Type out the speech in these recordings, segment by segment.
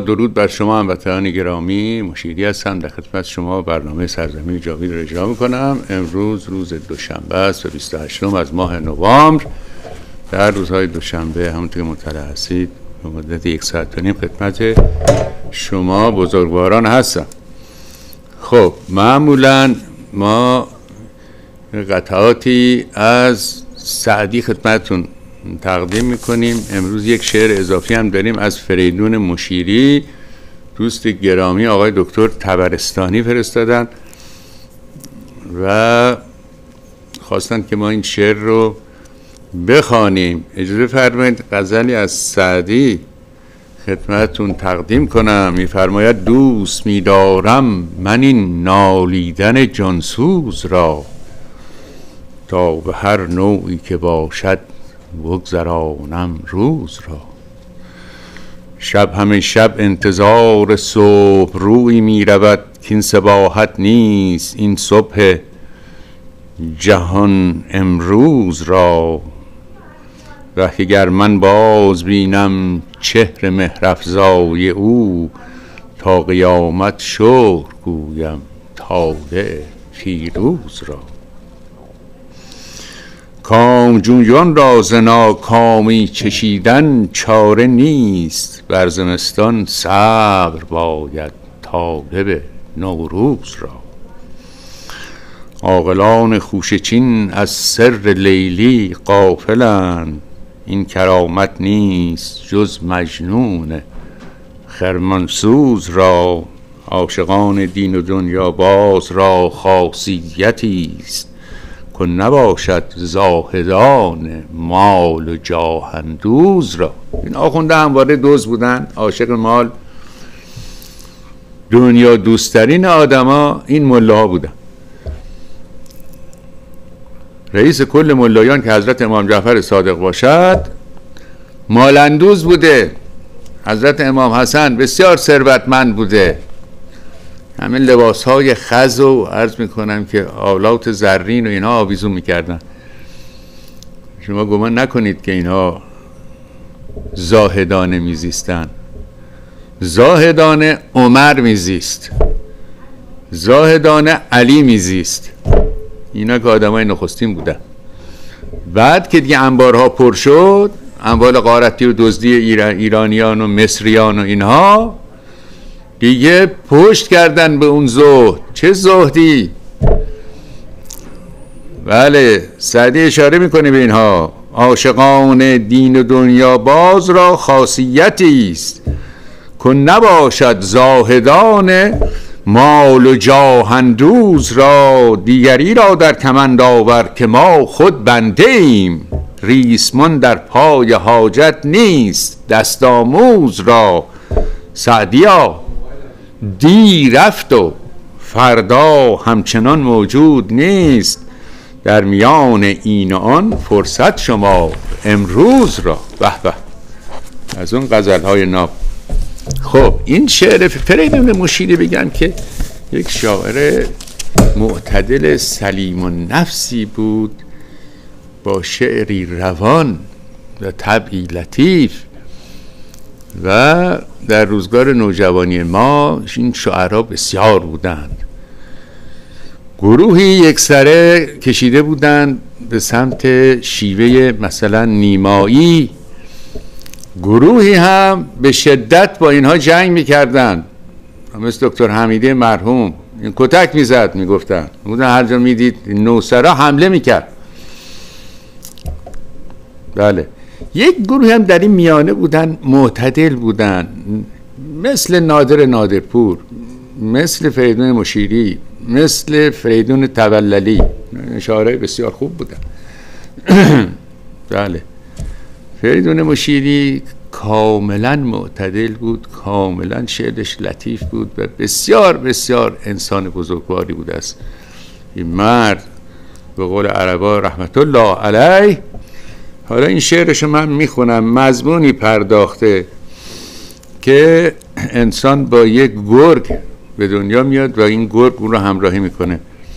درود بر شما هموطنان گرامی. مشیری هستم، در خدمت شما برنامه سرزمین جاوید رو اجرا میکنم. امروز روز دوشنبه است و 28 از ماه نوامبر. در روزهای دوشنبه همونطور که مطلع هستید به مدت 1 ساعت و نیم خدمت شما بزرگواران هستم. خب معمولا ما قطعاتی از سعدی خدمتتون تقدیم میکنیم. امروز یک شعر اضافی هم داریم از فریدون مشیری، دوست گرامی آقای دکتر طبرستانی فرستادن و خواستن که ما این شعر رو بخوانیم. اجازه فرمایید غزلی از سعدی خدمتتون تقدیم کنم. میفرماید دوست می‌دارم من این نالیدن جانسوز را، تا به هر نوعی که باشد بگذرانم روز را. شب همه شب انتظار صبح روی می رود که این صباحت نیست این صبح جهان امروز را. وقتی گر من باز بینم چهر مهرافزای او، تا قیامت شکر گویم طالع فیروز را. کام جویان را ز ناکامی چشیدن چاره نیست، بر زمستان صبر باید طالب نوروز را. عاقلان خوشه چین از سر لیلی غافلند، این کرامت نیست جز مجنون خرمنسوز را. عاشقان دین و دنیا باز را خاصیتی است، که نباشد زاهدان مال و جاه اندوز را. این آخونده همواره دوز بودن، عاشق مال. دنیا دوستترین آدما این ملاها بودن. رئیس کل ملایان که حضرت امام جعفر صادق باشد مالندوز بوده. حضرت امام حسن بسیار ثروتمند بوده. همه لباس های خز و عرض میکنم که آلات زرین و اینها آویزون میکردن. شما گمان نکنید که اینها زاهدانه میزیستن. زاهدانه عمر میزیست، زاهدانه علی میزیست. اینا که آدمای نخستین بودن. بعد که دیگه انبارها پر شد، اموال غارتی و دزدی ایرانیان و مصریان و اینها، دیگه پشت کردن به اون زهد. چه زهدی؟ بله، سعدی اشاره میکنه به اینها. عاشقان دین و دنیا باز را خاصیتی است، که نباشد زاهدان مال و جاه اندوز را. دیگری را در کمند آور که ما خود بنده ایم، ریسمان در پای حاجت نیست دست آموز را. سعدیا دی رفت و فردا همچنان موجود نیست، در میان این و آن فرصت شما امروز را. به به، از اون غزل‌های ناب. خب این شعر فریدون مشیری بگم که یک شاعر معتدل سلیم النفسی بود، با شعری روان و طبعی لطیف. و در روزگار نوجوانی ما این شعرها بسیار بودند. گروهی یکسره کشیده بودند به سمت شیوه مثلا نیمایی، گروهی هم به شدت با اینها جنگ میکردن، مثل دکتر حمیده مرحوم. این کتک میزد، میگفتن هر جا میدید نوسرا حمله میکرد. بله، یک گروه هم در این میانه بودن، معتدل بودن، مثل نادر نادرپور، مثل فریدون مشیری، مثل فریدون توللی. شاعرای بسیار خوب بودن. بله، فریدون مشیری کاملا معتدل بود، کاملا شعرش لطیف بود و بسیار بسیار انسان بزرگواری بود است. این مرد به قول عربا رحمت الله علیه. حالا این شعرشو من میخونم. مضمونی پرداخته که انسان با یک گرگ به دنیا میاد و این گرگ اون رو همراهی میکنه.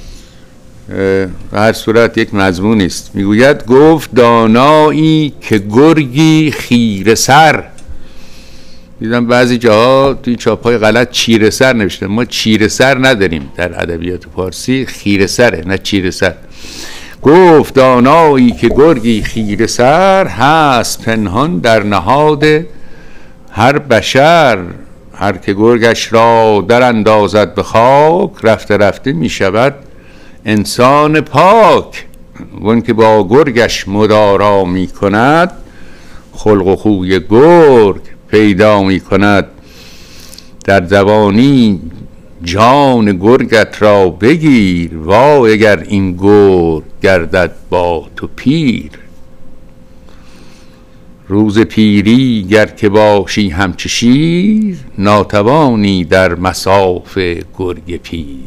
هر صورت یک مضمون است. میگوید گفت دانایی که گرگی خیره سر، دیدم بعضی جاها توی چاپ‌های غلط چیره سر نوشته. ما چیره سر نداریم در ادبیات فارسی، خیره سره نه چیره سر. گفت دانایی که گرگی خیره سر، هست پنهان در نهاد هر بشر. هر که گرگش را در اندازد به خاک، رفته رفته می شود انسان پاک. وان که با گرگش مدارا می کند، خلق و خوی گرگ پیدا می کند. در جوانی جان گرگت را بگیر، وای اگر این گرگ گردد با تو پیر. روز پیری گر که باشی همچو شیر، ناتوانی در مصاف گرگ پیر.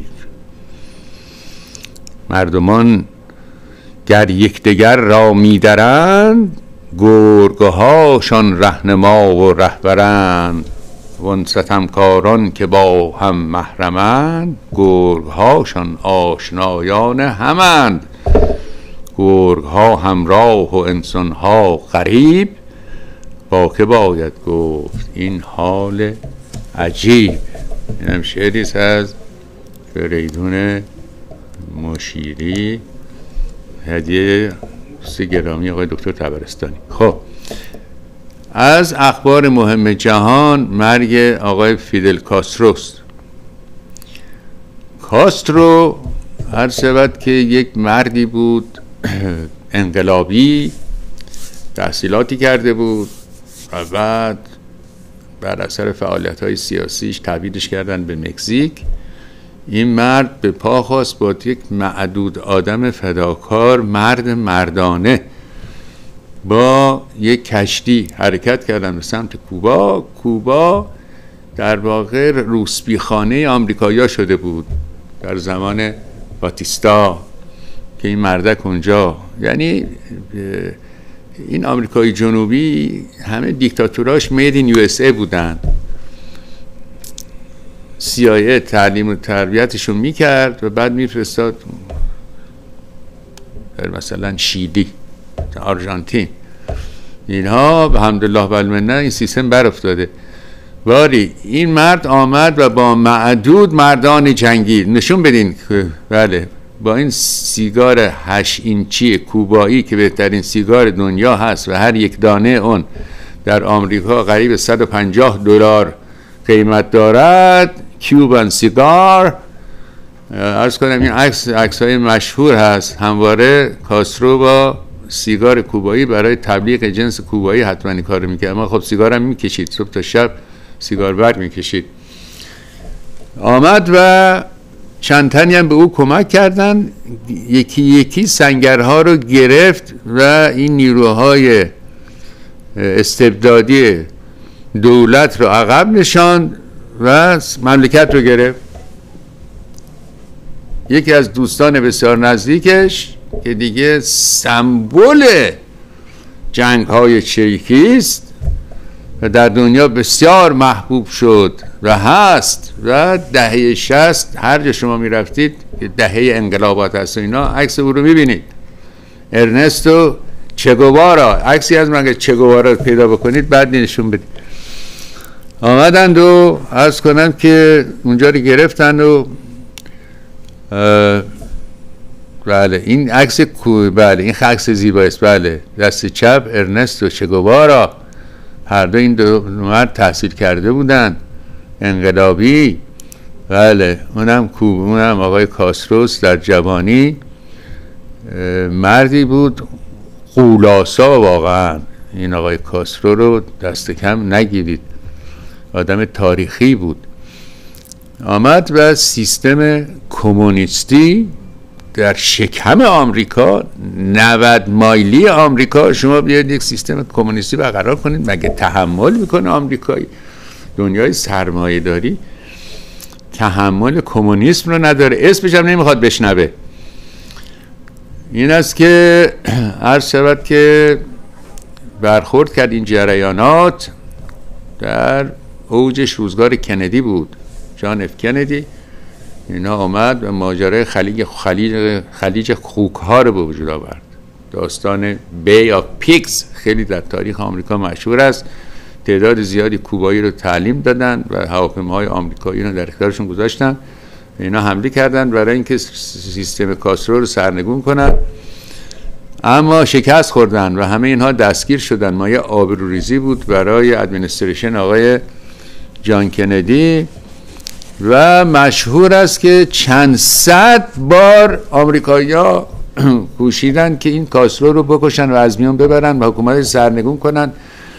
مردمان گر یکدیگر را می‌درند، گرگ‌هاشان رهنما و رهبرند. وان ستمکاران که با هم محرمند، گرگ‌هاشان آشنایان همند. گرگ‌ها همراه و انسان‌ها غریب، با که باید گفت این حال عجیب. این هم شعریست از فریدون مشیری، هدیه دوست گرامی آقای دکتر طبرستانی. خب از اخبار مهم جهان مرگ آقای فیدل کاستروست. کاسترو هر شود که یک مردی بود انقلابی، تحصیلاتی کرده بود و بعد بر اثر فعالیت‌های سیاسیش تبعیدش کردن به مکزیک. این مرد به پا خواست با یک معدود آدم فداکار، مرد مردانه، با یک کشتی حرکت کردن به سمت کوبا. کوبا در واقع روسبیخانه آمریکایی‌ها شده بود در زمان باتیستا که این مردک اونجا، یعنی این آمریکای جنوبی همه دیکتاتوراش مید این یو اس ای بودن. CIA تعلیم و تربیتشون میکرد و بعد میفرستاد در مثلا شیلی، آرژانتین. اینها به حمدالله بالمنه این سیستم بر افتاده. ولی این مرد آمد و با معدود مردان جنگی نشون بدین که بله، با این سیگار 8 اینچی کوبایی که بهترین سیگار دنیا هست و هر یک دانه اون در آمریکا قریب $150 قیمت دارد، کیوبان سیگار. عرض کنم این عکس‌های مشهور هست، همواره کاسترو با سیگار کوبایی برای تبلیغ جنس کوبایی حتما این کارو میکرد. اما خب سیگارم میکشید، صبح تا شب سیگار برگ میکشید. آمد و چند تنی هم به او کمک کردن، یکی یکی سنگرها رو گرفت و این نیروهای استبدادی دولت رو عقب نشاند و مملکت رو گرفت. یکی از دوستان بسیار نزدیکش که دیگه سمبل جنگ‌های چریکی است و در دنیا بسیار محبوب شد و هست و دهه 60 هر جا شما می رفتید که دهه انقلابات هست و اینا، عکس او رو می بینید. ارنستو چگوارا، عکسی از من که چگوارا پیدا بکنید بعد نشون بدید. آمدند و عرض کنم که اونجا رو گرفتن و بله این عکس بله این عکس زیباییست. بله دست چپ ارنستو چگوارا، هر دو این دو مرد تحصیل کرده بودن، انقلابی. بله اونم آقای کاستروس در جوانی مردی بود غولاسا واقعا. این آقای کاسترو رو دست کم نگیرید، آدم تاریخی بود. آمد و سیستم کمونیستی در شکم آمریکا، 90 مایلی آمریکا، شما بیاید یک سیستم کمونیستی برقرار کنید، مگه تحمل میکنه آمریکایی؟ دنیای سرمایه داری تحمل کمونیسم رو نداره، اسمش هم نمیخواد بشنوه. این است که عرض شود که برخورد کرد این جریانات در اوجش روزگار کندی بود، جان اف کندی. اینا آمد و ماجرای خلیج خوک ها رو به وجود آورد. داستان بی آف پیکس خیلی در تاریخ آمریکا مشهور است. تعداد زیادی کوبایی رو تعلیم دادن و حاکم‌های آمریکایی رو در اختیارشون گذاشتن. اینا حمله کردن برای اینکه سیستم کاسترو رو سرنگون کنن، اما شکست خوردن و همه اینها دستگیر شدن. مایه آبروریزی بود برای ادمنستریشن آقای جان کندی و مشهور است که چند صد بار آمریکایی‌ها کوشیدن که این کاسترو رو بکشن و از میان ببرن و حکومت سرنگون کنن.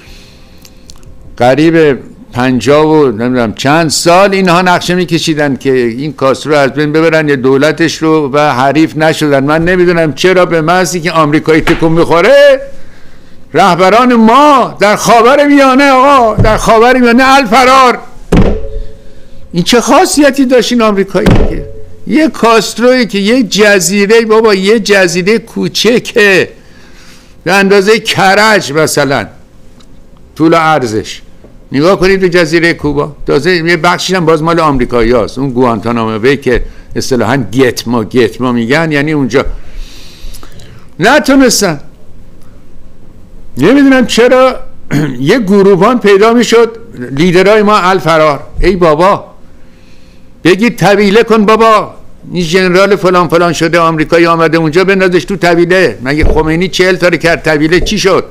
قریب 50 و نمیدونم چند سال اینها نقشه میکشیدن که این کاسترو از بین ببرن یا دولتش رو، و حریف نشدن. من نمیدونم چرا به محضی که آمریکایی تکون میخوره رهبران ما در خاورمیانه، آقا در خاورمیانه الفرار، این چه خاصیتی داشت این آمریکایی که یه کاسترویی که یه جزیره، بابا یه جزیره کوچکه به اندازه کرج مثلا طول و عرضش، نگاه کنید به جزیره کوبا، تازه یه بخشش هم باز مال آمریکایی هست، اون گوانتانامو بی که اصطلاحاً گتما میگن، یعنی اونجا نتونستن. نمیدونم چرا یه گروهان پیدا میشد لیدرای ما الفرار. ای بابا بگید طویله کن بابا، این ژنرال فلان فلان شده آمریکایی آمده اونجا بندازش تو طویله. مگه خمینی 40 تا کرد طویله چی شد؟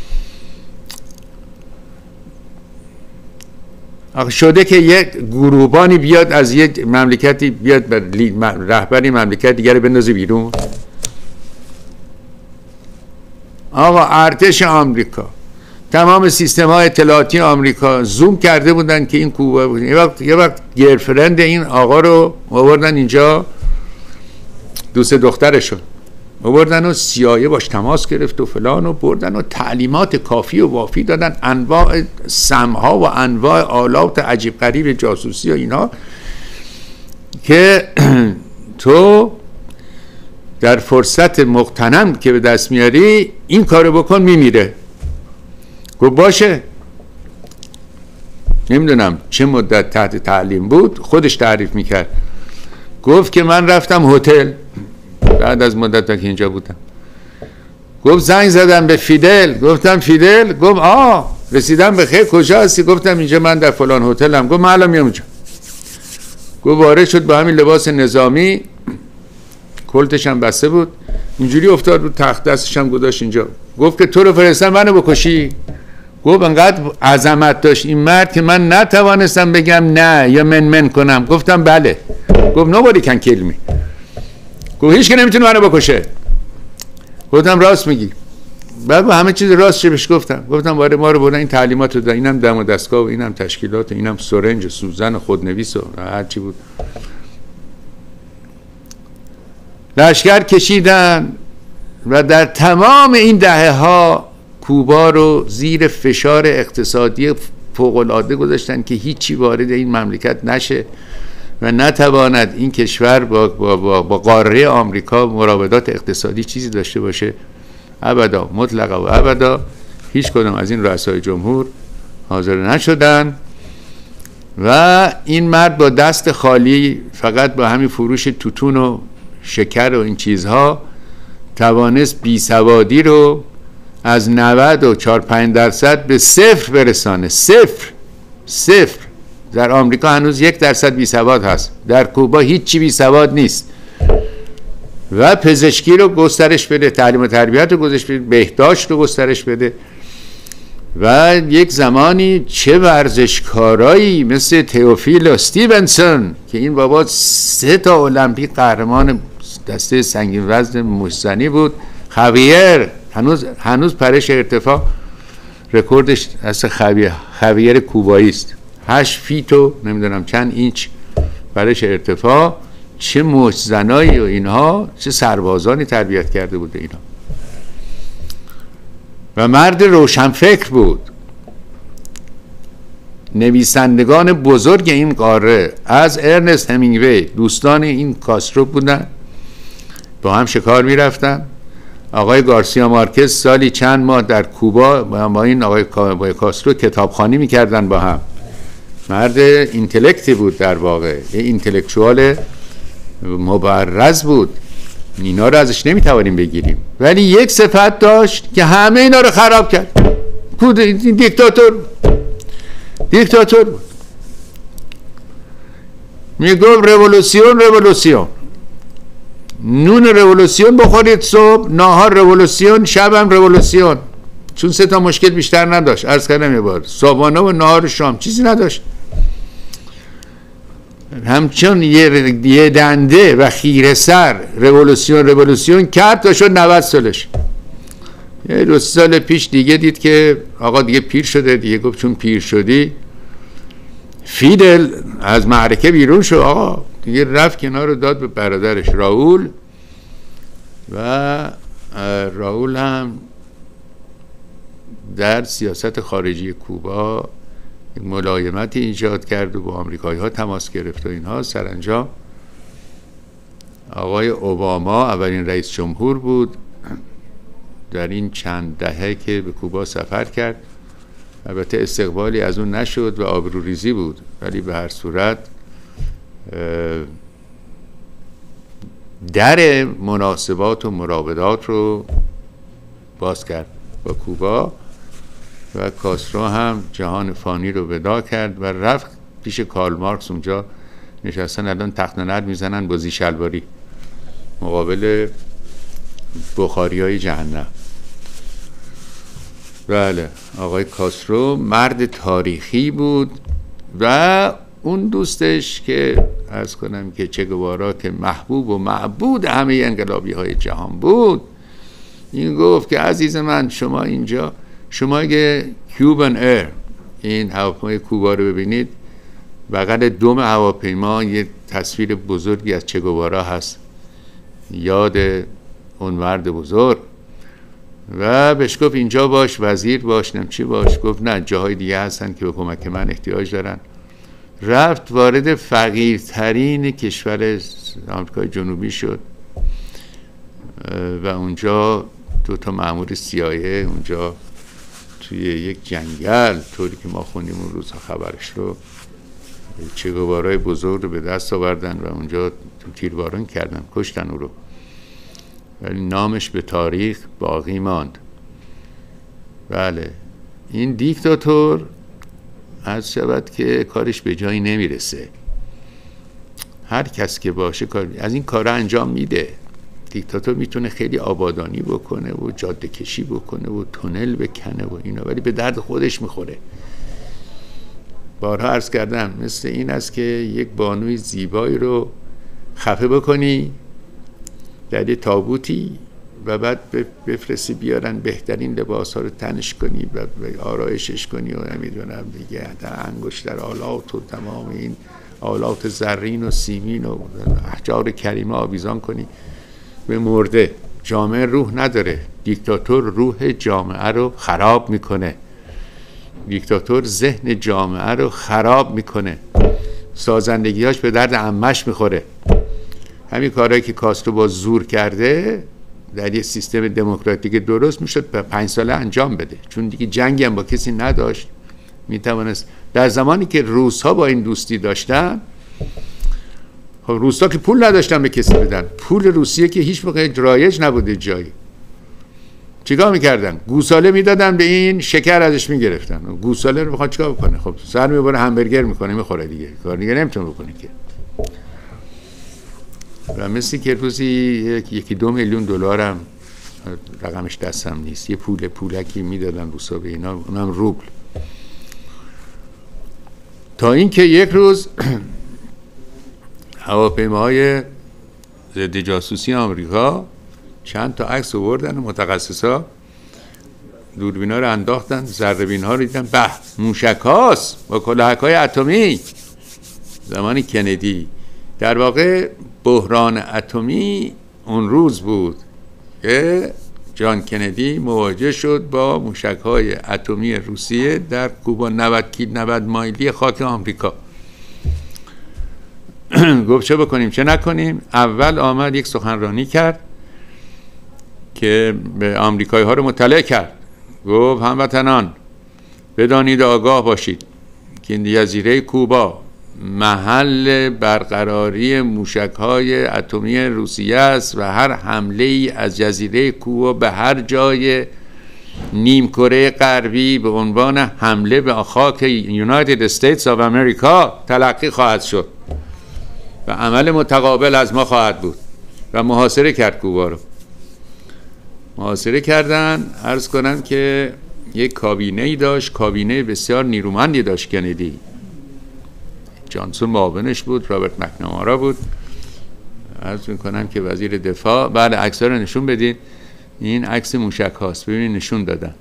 شده که یک گروهبانی بیاد از یک مملکتی بیاد رهبری مملکت دیگر بندازه بیرون. آقا ارتش آمریکا، تمام سیستم های اطلاعاتی آمریکا زوم کرده بودن که این کوبا بود. یه وقت گرفرند این آقا رو آوردن اینجا، دوست دخترشون آوردن و CIA باش تماس گرفت و فلان و بردن و تعلیمات کافی و وافی دادن، انواع سمها و انواع آلات عجیب غریب جاسوسی و اینا که تو در فرصت مغتنم که به دست میاری این کارو بکن میمیره. گفت باشه. نمیدونم چه مدت تحت تعلیم بود، خودش تعریف میکرد. گفت که من رفتم هتل بعد از مدت که اینجا بودم. گفت زنگ زدم به فیدل، گفتم فیدل، گفت رسیدم به خیر، کجا هستی؟ گفتم اینجا من در فلان هتلم. گفت من الان میام اونجا. گفت وارد شد با همین لباس نظامی، کلتش هم بسته بود، اینجوری افتاد رو تخت، دستش هم گذاشت اینجا. گفت که تو رو فرستن منو بکشی؟ گفت انقدر عظمت داشت این مرد که من نتوانستم بگم نه یا من کنم. گفتم بله. گفت nobody can kill me. گفت هیچ که نمیتونه منو بکشه. گفتم راست میگی. بعد با همه چیز راست چه بهش گفتم وارد ما رو بردن، این تعلیمات رو دادن، اینم دم و دستگاه و اینم تشکیلات و اینم سرنج و سوزن و خودنویس و هر چی بود. لشکر کشیدن و در تمام این دهه ها کوبا رو زیر فشار اقتصادی فوق‌العاده گذاشتن که هیچی وارد این مملکت نشه و نتواند این کشور با قاره آمریکا مراودات اقتصادی چیزی داشته باشه. ابدا، مطلقا و ابدا هیچ کدام از این رؤسای جمهور حاضر نشدن و این مرد با دست خالی فقط با همین فروش توتون و شکر و این چیزها توانست بیسوادی رو از 94-5% به 0 برسانه. صفر. در آمریکا هنوز 1% بیسواد هست، در کوبا هیچی بیسواد نیست. و پزشکی رو گسترش بده، تعلیم و تربیت رو گسترش بده، بهداشت رو گسترش بده و یک زمانی چه ورزشکارایی مثل تئوفیل استیونسون که این بابا 3 تا المپیک قهرمان دسته سنگین وزن مشتزنی بود، خاویر هنوز پرش ارتفاع رکوردش از خاویر کوبایی است، 8 فیت و نمیدونم چند اینچ پرش ارتفاع. چه مشتزنایی و اینها، چه سربازانی تربیت کرده بوده اینا. و مرد روشنفکر بود. نویسندگان بزرگ این قاره از ارنست همینگوی دوستان این کاسترو بودن، با هم شکار میرفتن. آقای گارسیا مارکز سالی چند ماه در کوبا با این آقای کاسترو کتابخوانی میکردن با هم. مرد اینتלקتی بود، در واقع یه اینتלקچوال مبرز بود، اینا رو ازش نمیتوانیم بگیریم، ولی یک صفت داشت که همه اینا رو خراب کرد. دیکتاتور دیکتاتور بود. میگفت رولوسیون رولوسیون، نون رولوسیون بخورید صبح، ناهار رولوسیون، شبم رولوسیون. چون 3 تا مشکل بیشتر نداشت. عرض کردم یه بار، صبحانه و ناهار شام چیزی نداشت. همچون یه دنده و خیره سر رولوسیون کرد تا شد 90 سالش. یه 2 سال پیش دیگه دید که آقا دیگه پیر شده دیگه. گفت چون پیر شدی، فیدل از معرکه بیرون شد آقا دیگه، رفت کنار رو داد به برادرش راول، و راول هم در سیاست خارجی کوبا ملایمتی ایجاد کرد و با آمریکایی ها تماس گرفت و اینها. سرانجام آقای اوباما اولین رئیس جمهور بود در این چند دهه که به کوبا سفر کرد. البته استقبالی از اون نشد و آبروریزی بود، ولی به هر صورت در مناسبات و مراودات رو باز کرد با کوبا، و کاسترو هم جهان فانی رو ودا کرد و رفت پیش کارل مارکس. اونجا نشستن الان تخت نرد میزنن با زی شلواری مقابل بخاری های جهنم. بله، آقای کاسترو مرد تاریخی بود. و اون دوستش که عرض کنم که چه گوارا که محبوب و معبود همه انقلابی های جهان بود، این گفت که عزیز من شما اینجا، شما اگه کیوبان ایر این هواپیمای کوبا رو ببینید، بغل دم هواپیما یه تصویر بزرگی از چه گوارا هست، یاد اون مرد بزرگ. و بهش گفت اینجا باش، وزیر باش، چی باش. گفت نه، جاهای دیگه هستن که به کمک من احتیاج دارن. رفت وارد فقیرترین کشور آمریکای جنوبی شد و اونجا 2 مأمور CIA اونجا توی یک جنگل، طوری که ما خوندیم اون روزها خبرش رو، چه گوارای بزرگ رو به دست آوردن و اونجا تو تیرباران کردن، کشتن او رو، ولی نامش به تاریخ باقی ماند. بله، این دیکتاتور از شود که کارش به جایی نمیرسه. هر کس که باشه از این کار انجام میده. دیکتاتور میتونه خیلی آبادانی بکنه و جاده کشی بکنه و تونل بکنه و اینا، ولی به درد خودش میخوره. بارها عرض کردم مثل این است که یک بانوی زیبایی رو خفه بکنی در یه تابوتی و بعد بفرستی بیارن بهترین لباس ها رو تنش کنی و آرایشش کنی و نمیدونم دیگه در انگشتر آلات و تمام این آلات زرین و سیمین و احجار کریمه آویزان کنی، به مرده. جامعه روح نداره. دیکتاتور روح جامعه رو خراب میکنه. دیکتاتور ذهن جامعه رو خراب میکنه. سازندگیاش به درد عمش میخوره. همین کارهایی که کاسترو با زور کرده در یه سیستم دموکراتیک درست میشد 5 ساله انجام بده، چون دیگه جنگی هم با کسی نداشت، میتوانست. در زمانی که روس‌ها با این دوستی داشتن، خب روس‌ها که پول نداشتن به کسی بدن، پول روسیه که هیچ موقع رایج نبوده جایی، چیکار میکردن؟ گوساله میدادن به این، شکر ازش میگرفتن. گوساله رو بخواد چیکار بکنه؟ خب سر میبره همبرگر میکنه میخوره دیگه، کار دیگه نمیتونه بکنه که. و مثل که روزی 1-2 میلیون دلار هم رقمش دستم نیست، یه پولکی میدادن روسا به اینا، اونم روبل. تا اینکه یک روز هواپیماهای ضد جاسوسی آمریکا چند تا عکس آوردن، متخصصا دوربینا رو انداختن، ذره‌بین‌ها رو دیدن، به موشک‌هاست با کلاهک‌های اتمی. زمان کندی در واقع بحران اتمی اون روز بود که جان کندی مواجه شد با موشک‌های اتمی روسیه در کوبا، 90 مایلی خاک آمریکا. گفت چه بکنیم چه نکنیم. اول آمد یک سخنرانی کرد که به آمریکایی ها رو مطلع کرد. گفت هموطنان بدانید، آگاه باشید که این جزیره کوبا محل برقراری موشک‌های اتمی روسیه است و هر حمله ای از جزیره کوبا به هر جای نیم کره غربی به عنوان حمله به خاک یونایتد استیتس آف امریکا تلقی خواهد شد و عمل متقابل از ما خواهد بود و محاصره کرد کوبا رو. محاصره کردن. عرض کنم که یک کابینه‌ای داشت، کابینه بسیار نیرومندی داشت کندی. جانسون معاونش بود، رابرت مکنامارا بود. عرض میکنم که وزیر دفاع. بعد عکس‌ها رو نشون بدین. این عکس موشک هاست، ببینید نشون دادن.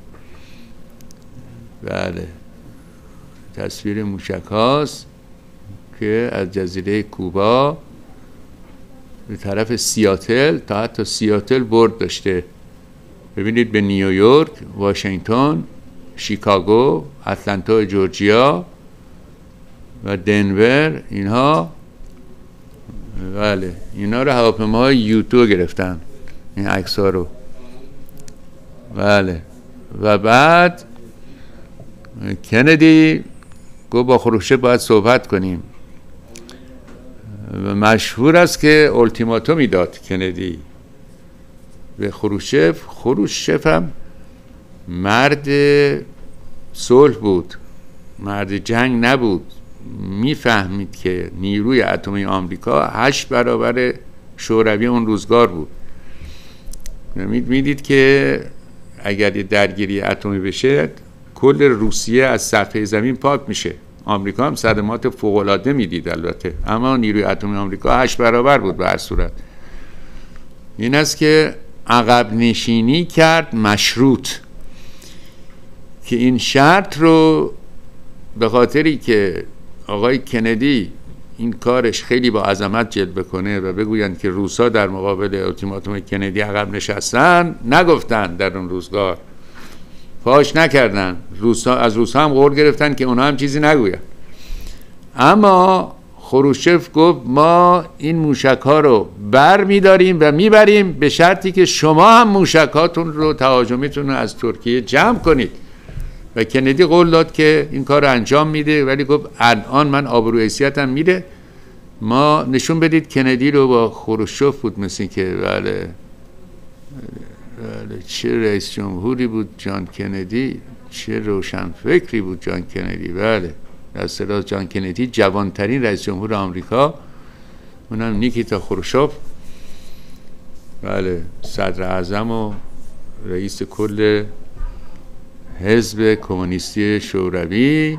بله تصویر موشک هاست که از جزیره کوبا به طرف سیاتل، تا حتی سیاتل برد داشته. ببینید به نیویورک، واشنگتن، شیکاگو، اتلانتا جورجیا و دنور، اینها بله اینا رو هواپیماهای یوتو گرفتن، این عکس ها رو. بله و بعد کندی گفت با خروشچف باید صحبت کنیم و مشهور است که التیماتومی داد کندی به خروشچف. خروشچف هم مرد صلح بود، مرد جنگ نبود. میفهمید که نیروی اتمی آمریکا 8 برابر شوروی اون روزگار بود. میدید که اگر یه درگیری اتمی بشه کل روسیه از صفحه زمین پاک میشه. آمریکا هم صدمات فوق‌العاده میدید البته، اما نیروی اتمی آمریکا 8 برابر بود به هر صورت. این است که عقب نشینی کرد مشروط، که این شرط رو به خاطری که آقای کندی این کارش خیلی با عظمت جلوه کنه و بگویند که روسا در مقابل التیماتوم کندی عقب نشستن، نگفتن در اون روزگار، فاش نکردن. از روسا هم قول گرفتن که اونا هم چیزی نگوین. اما خروشچف گفت ما این موشک ها رو بر میداریم و میبریم به شرطی که شما هم موشک هاتون رو، تهاجمیتون رو از ترکیه جمع کنید. و کندی قول داد که این کار رو انجام میده، ولی گفت الان من آبرو حیثیتم میره، ما نشون بدید. کندی رو با خروشچف بود مثل که بله چه رئیس جمهوری بود جان کندی، چه روشن فکری بود جان کندی. بله در اصطلاح جان کندی جوانترین رئیس جمهور آمریکا، اونم نیکیتا خروشچف. بله صدر اعظم و رئیس کل حزب کمونیستی شوروی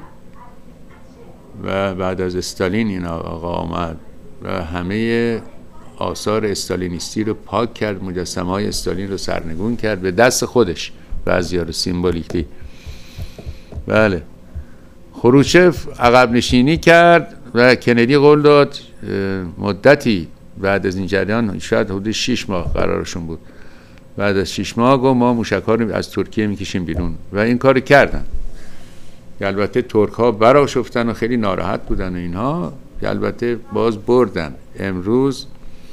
و بعد از استالین این آقا آمد و همه آثار استالینیستی رو پاک کرد، مجسمه های استالین رو سرنگون کرد به دست خودش، بعضی‌ها رو سیمبولیکلی. بله خروشچف عقب نشینی کرد و کندی قول داد مدتی بعد از این جریان، شاید حدود 6 ماه قرارشون بود، بعد از 6 ماه گفت ما موشک‌ها رو از ترکیه میکشیم بیرون و این کار کردن. البته ترک‌ها برآشفتن و خیلی ناراحت بودن و اینها، البته باز بردن. امروز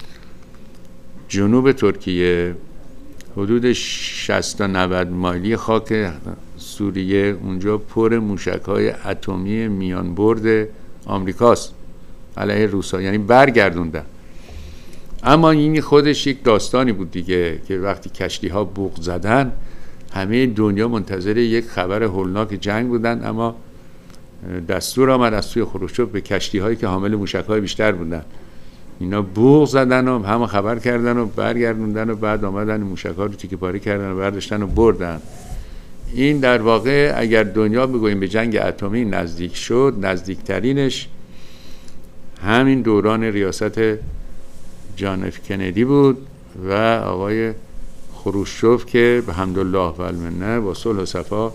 جنوب ترکیه حدود 60 تا 90 مایلی خاک سوریه اونجا پر موشک‌های اتمی میان برد آمریکاست علیه روسا، یعنی برگردوندن. اما این خودش یک داستانی بود دیگه، که وقتی کشتی ها بوق زدن همه دنیا منتظر یک خبر هولناک جنگ بودن، اما دستور آمد از سوی خروشچف به کشتی هایی که حامل موشک های بیشتر بودن، اینا بوق زدن و هم خبر کردن و برگردوندن و بعد آمدن موشک ها رو تیکه پاره کردن و برداشتن و بردن. این در واقع اگر دنیا بگوییم به جنگ اتمی نزدیک شد، نزدیکترینش همین دوران ریاست جان اف کندی بود و آقای خروشچف که به حمدالله و المنه با صلح و صفا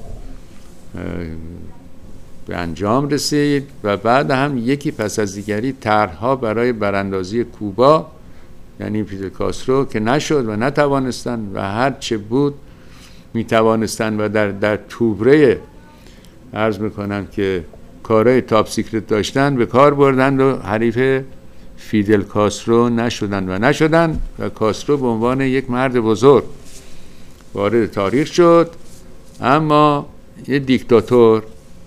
به انجام رسید و بعد هم یکی پس از دیگری طرح‌ها برای براندازی کوبا، یعنی فیدل کاسترو، که نشد و نتوانستن و هر چه بود میتوانستن و در توبره عرض میکنم که کارهای تاپ سیکرت داشتن به کار بردن و حریف فیدل کاسترو نشدن و کاسترو به عنوان یک مرد بزرگ وارد تاریخ شد، اما یه دیکتاتور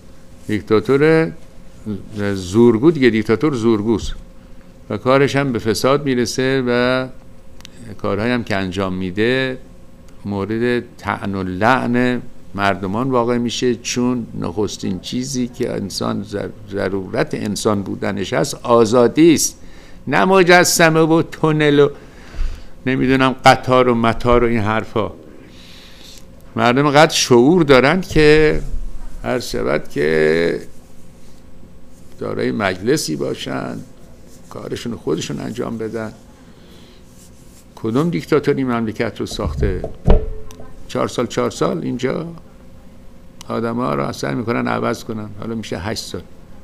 زورگو دیگه، دیکتاتور زورگوست و کارش هم به فساد میرسه و کارهایی هم که انجام میده مورد طعن و لعن مردمان واقع میشه، چون نخستین چیزی که انسان ضرورت انسان بودنش هست آزادی است، نه مجسمه و تونل و نمیدونم قطار و مطار و این حرفا. مردم قدر شعور دارن که هر شود که دارای مجلسی باشن، کارشون خودشون انجام بدن. کدوم دیکتاتوری مملکت رو ساخته؟ 4 سال اینجا آدم ها رو سعی میکنن عوض کنن، حالا میشه 8 سال.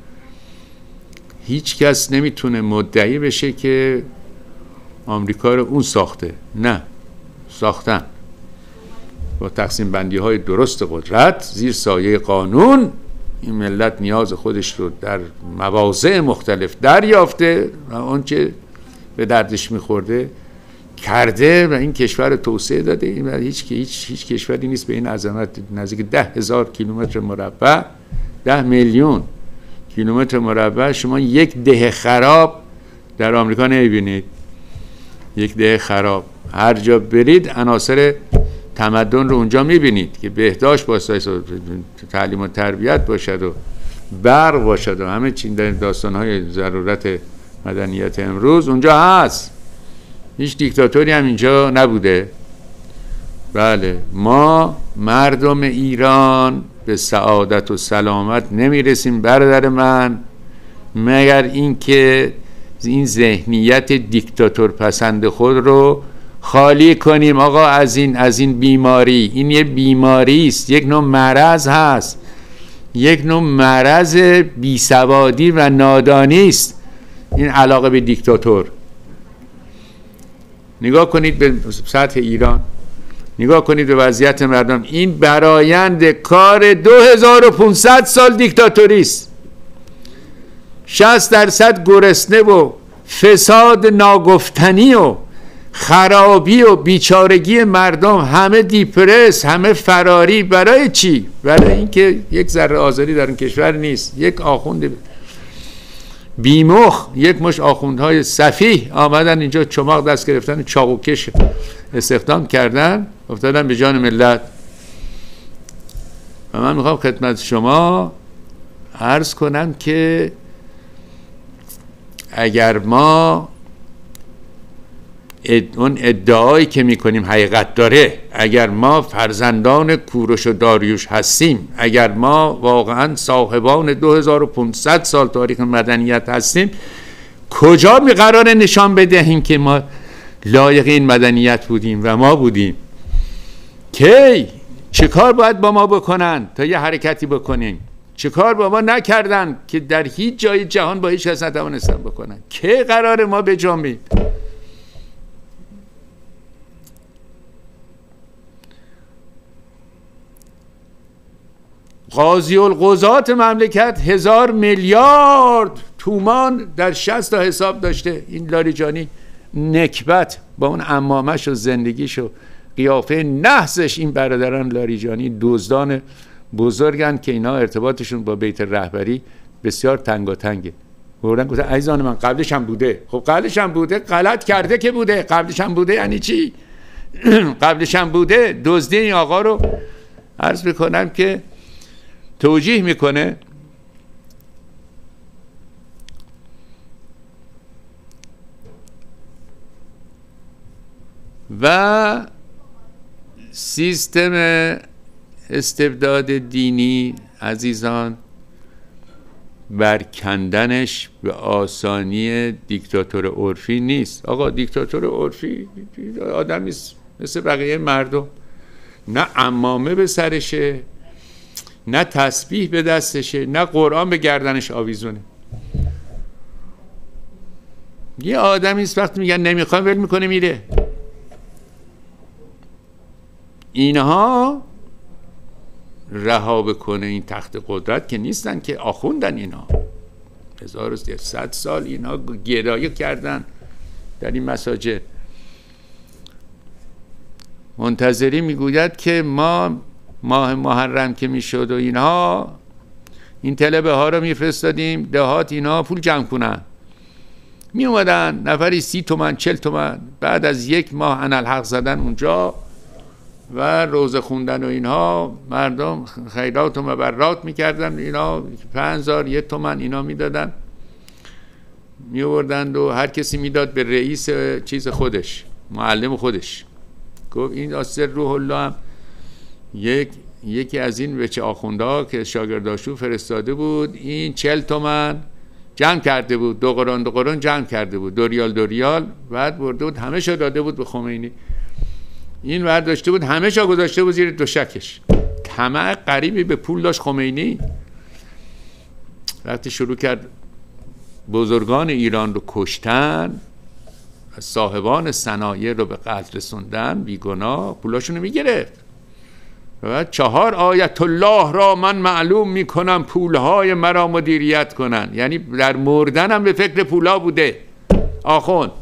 هیچ کس نمیتونه مدعی بشه که آمریکا رو اون ساخته. نه، ساختن با تقسیم بندی های درست قدرت زیر سایه قانون. این ملت نیاز خودش رو در مواضع مختلف دریافته و اونچه به دردش میخورده کرده و این کشور رو توسعه داده. این هیچ کشوری نیست به این عظمت. نزدیک 10,000 کیلومتر مربع، 10 میلیون کیلومتر مربع. شما یک ده خراب در آمریکا نمیبینید. یک ده خراب هر جا برید عناصر تمدن رو اونجا میبینید که بهداشت باشد، تعلیم و تربیت باشد و برق باشد و همه چیز در داستانهای ضرورت مدنیت امروز اونجا هست. هیچ دیکتاتوری هم اینجا نبوده. بله، ما مردم ایران به سعادت و سلامت نمیرسیم برادر من، مگر اینکه این ذهنیت دیکتاتور پسند خود رو خالی کنیم. آقا از این بیماری، این یه بیماری است، یک نوع مرض هست، یک نوع مرض بیسوادی و نادانی است این علاقه به دیکتاتور. نگاه کنید به سطح ایران، نگاه کنید به وضعیت مردم. این برآیند کار 2500 سال دیکتاتوری است. 60% گرسنه و فساد ناگفتنی و خرابی و بیچارگی مردم، همه دیپرس، همه فراری. برای چی؟ برای اینکه یک ذره آزادی در این کشور نیست. یک آخوند بیمخ، یک مش آخوندهای سفیه آمدن اینجا، چماق دست گرفتن، چاقوکش استخدام کردن، افتادن به جان ملت. و من میخوام خدمت شما عرض کنم که اگر ما اون ادعایی که میکنیم حقیقت داره، اگر ما فرزندان کوروش و داریوش هستیم، اگر ما واقعا صاحبان 2500 سال تاریخ مدنیت هستیم، کجا می قراره نشان بدهیم که ما لایق این مدنیت بودیم و ما بودیم؟ کی؟ چه کار باید با ما بکنن تا یه حرکتی بکنیم؟ چه کار با ما نکردن که در هیچ جای جهان با هیچ کس نتوانستن بکنن؟ کی قراره ما بجنبیم؟ قاضی القضات مملکت 1000 میلیارد تومان در 60 تا حساب داشته. این لاریجانی نکبت با اون عمامش و زندگیش و قیافه نحسش، این برادران لاریجانی دزدان بزرگن که اینا ارتباطشون با بیت رهبری بسیار تنگاتنگه. بردن گفتن عزیزان من قبلش هم بوده. خب قبلش هم بوده، غلط کرده که بوده. قبلش هم بوده یعنی چی؟ قبلش هم بوده. دزدی این آقا رو عرض میکنم که توجیه میکنه. و سیستم استبداد دینی عزیزان، برکندنش به آسانی دیکتاتور عرفی نیست. آقا دیکتاتور عرفی آدمی مثل بقیه مردم، نه عمامه به سرشه، نه تسبیح به دستشه، نه قرآن به گردنش آویزونه. یه آدمی است وقتی میگن نمیخوام ول میکنه میره. اینها رها بکنه این تخت قدرت که نیستن، که آخوندن. اینا 1100 سال اینها گدایه کردن در این مساجد. منتظری میگوید که ما ماه محرم که میشد و اینها این طلبه ها رو میفرستادیم دهات، اینا پول جمع کنن. می اومدن نفری 30 تومن 40 تومن، بعد از 1 ماه انالحق زدن اونجا و روزه خوندن و اینها، مردم خیرات و مبرات میکردن، اینا 5000 1 تومن اینا میدادن، میوردند و هر کسی میداد به رئیس چیز خودش، معلم خودش. گفت این آسر روح الله هم یکی از این بچه آخونده که شاگرداشو فرستاده بود، این 40 تومن جمع کرده بود، 2 قرون جمع کرده بود، 2 ریال بعد برده بود همه شو داده بود به خمینی. این برداشته بود همه شو گذاشته بود زیر دوشکش. طمع قریبی به پول داشت خمینی. وقتی شروع کرد بزرگان ایران رو کشتن، صاحبان صنایع رو به قتل رسوندن، بیگناه پولاشون رو میگرفت. و 4 آیت الله را من معلوم میکنم پولهای مرا مدیریت کنن. یعنی در مردن هم به فکر پولا بوده آخوند.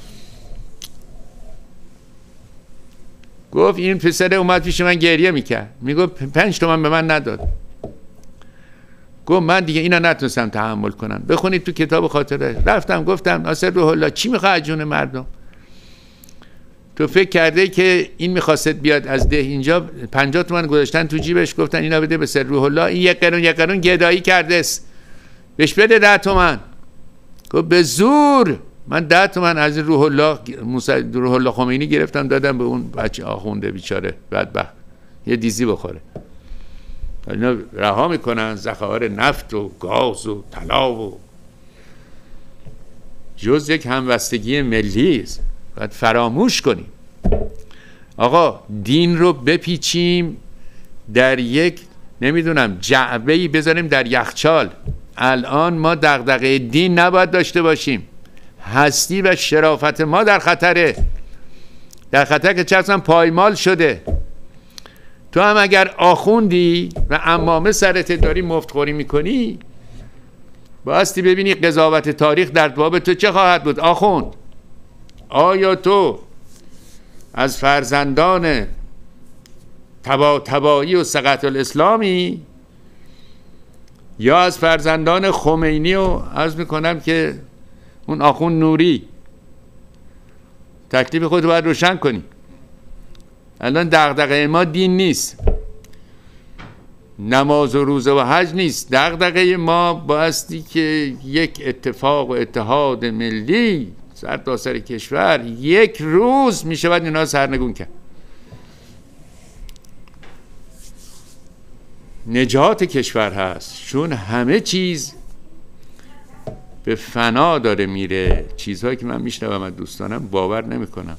گفت این پسر اومد پیش من گریه میکرد، میگفت 5 تومن به من نداد. گفت من دیگه اینا نتونستم تحمل کنم، بخونید تو کتاب خاطره. رفتم گفتم ناصر روح الله چی میخواد از جون مردم؟ تو فکر کرده که این میخواست بیاد از ده اینجا 50 تومن گذاشتن تو جیبش، گفتن اینا بده به سر روح الله، این 1 قرون گدایی کرده است، بهش بده 10 تومن. گفت به زور من 10 تومن از روح الله خمینی گرفتم دادم به اون بچه آخونده بیچاره بدبخت، یه دیزی بخوره. اینا رها میکنن ذخایر نفت و گاز و طلا و جز یک همبستگی ملی است. باید فراموش کنیم. آقا دین رو بپیچیم در یک نمیدونم جعبه‌ای بذاریم در یخچال. الان ما دغدغه دین نباید داشته باشیم. هستی و شرافت ما در خطره، در خطر که چه پایمال شده. تو هم اگر آخوندی و عمامه سرت داری مفتخوری میکنی، بایستی ببینی قضاوت تاریخ در باب تو چه خواهد بود. آخوند، آیا تو از فرزندان تبایی و سقط الاسلامی یا از فرزندان خمینی؟ و عرض میکنم که اون آخوند نوری، تکلیف خودت باید روشن کنی. الان دغدغه ما دین نیست، نماز و روزه و حج نیست. دغدغه ما بایستی که یک اتفاق و اتحاد ملی سرتاسر کشور یک روز میشه باید اینا سرنگون کرد. نجات کشور هست، چون همه چیز به فنا داره میره. چیزهایی که من میشنوم از دوستانم باور نمیکنم.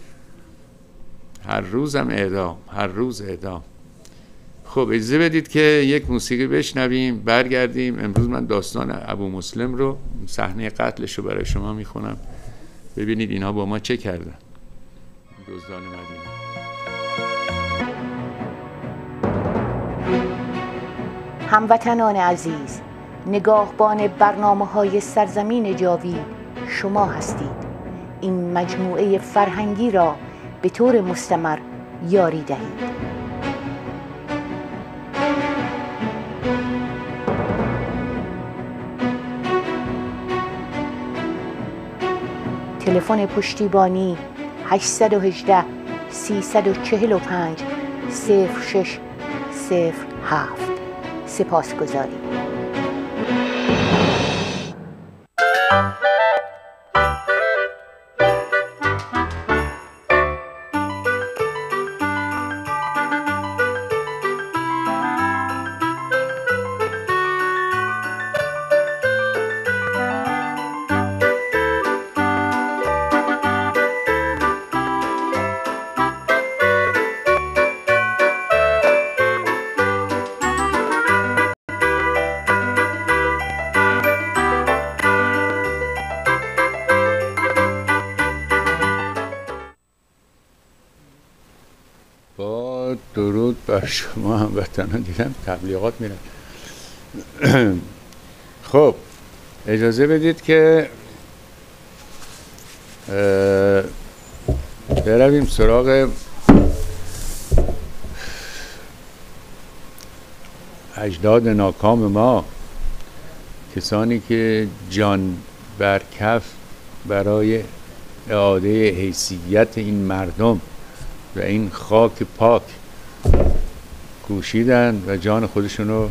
هر روزم اعدام، هر روز اعدام. خب اجازه بدید که یک موسیقی بشنویم، برگردیم. امروز من داستان ابو مسلم رو، صحنه قتلش رو برای شما میخونم، ببینید اینها با ما چه کردن، دزدان مدینه. هموطنان عزیز، نگاهبان برنامه‌های سرزمین جاوید شما هستید. این مجموعه فرهنگی را به طور مستمر یاری دهید. تلفن پشتیبانی 818 345 0607. سپاسگزاریم. درود بر شما هموطنان. دیدم تبلیغات میرن. خب اجازه بدید که برویم سراغ اجداد ناکام ما، کسانی که جان بر کف برای اعاده حیثیت این مردم و این خاک پاک کوشیدن و جان خودشونو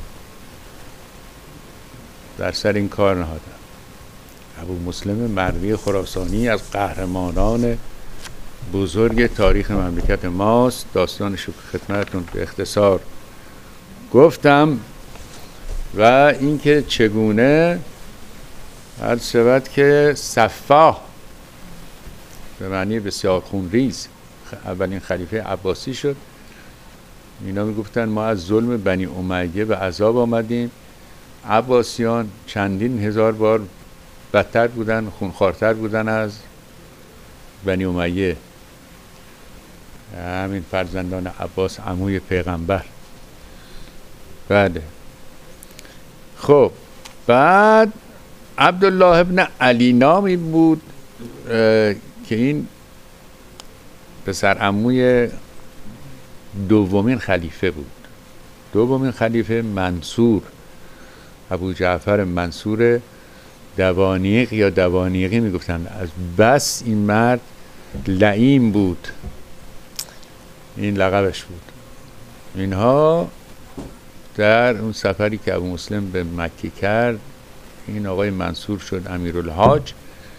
در سر این کار نهادن. ابو مسلم مروی خراسانی از قهرمانان بزرگ تاریخ مملکت ماست. داستانش رو خدمتتون به اختصار گفتم و اینکه چگونه عرض شود که سفاح به معنی بسیار خونریز اولین خلیفه عباسی شد. اینا میگفتن ما از ظلم بنی امیه به عذاب آمدیم. عباسیان چندین هزار بار بدتر بودن، خونخوارتر بودن از بنی امیه، همین فرزندان عباس عموی پیغمبر. بله خب بعد عبدالله ابن علی نامی بود که این پسر عموی دومین خلیفه بود. دومین خلیفه منصور، ابو جعفر منصور دوانیق یا دوانیقی میگفتن، از بس این مرد لعیم بود، این لقبش بود. اینها در اون سفری که ابو مسلم به مکه کرد، این آقای منصور شد امیرالحاج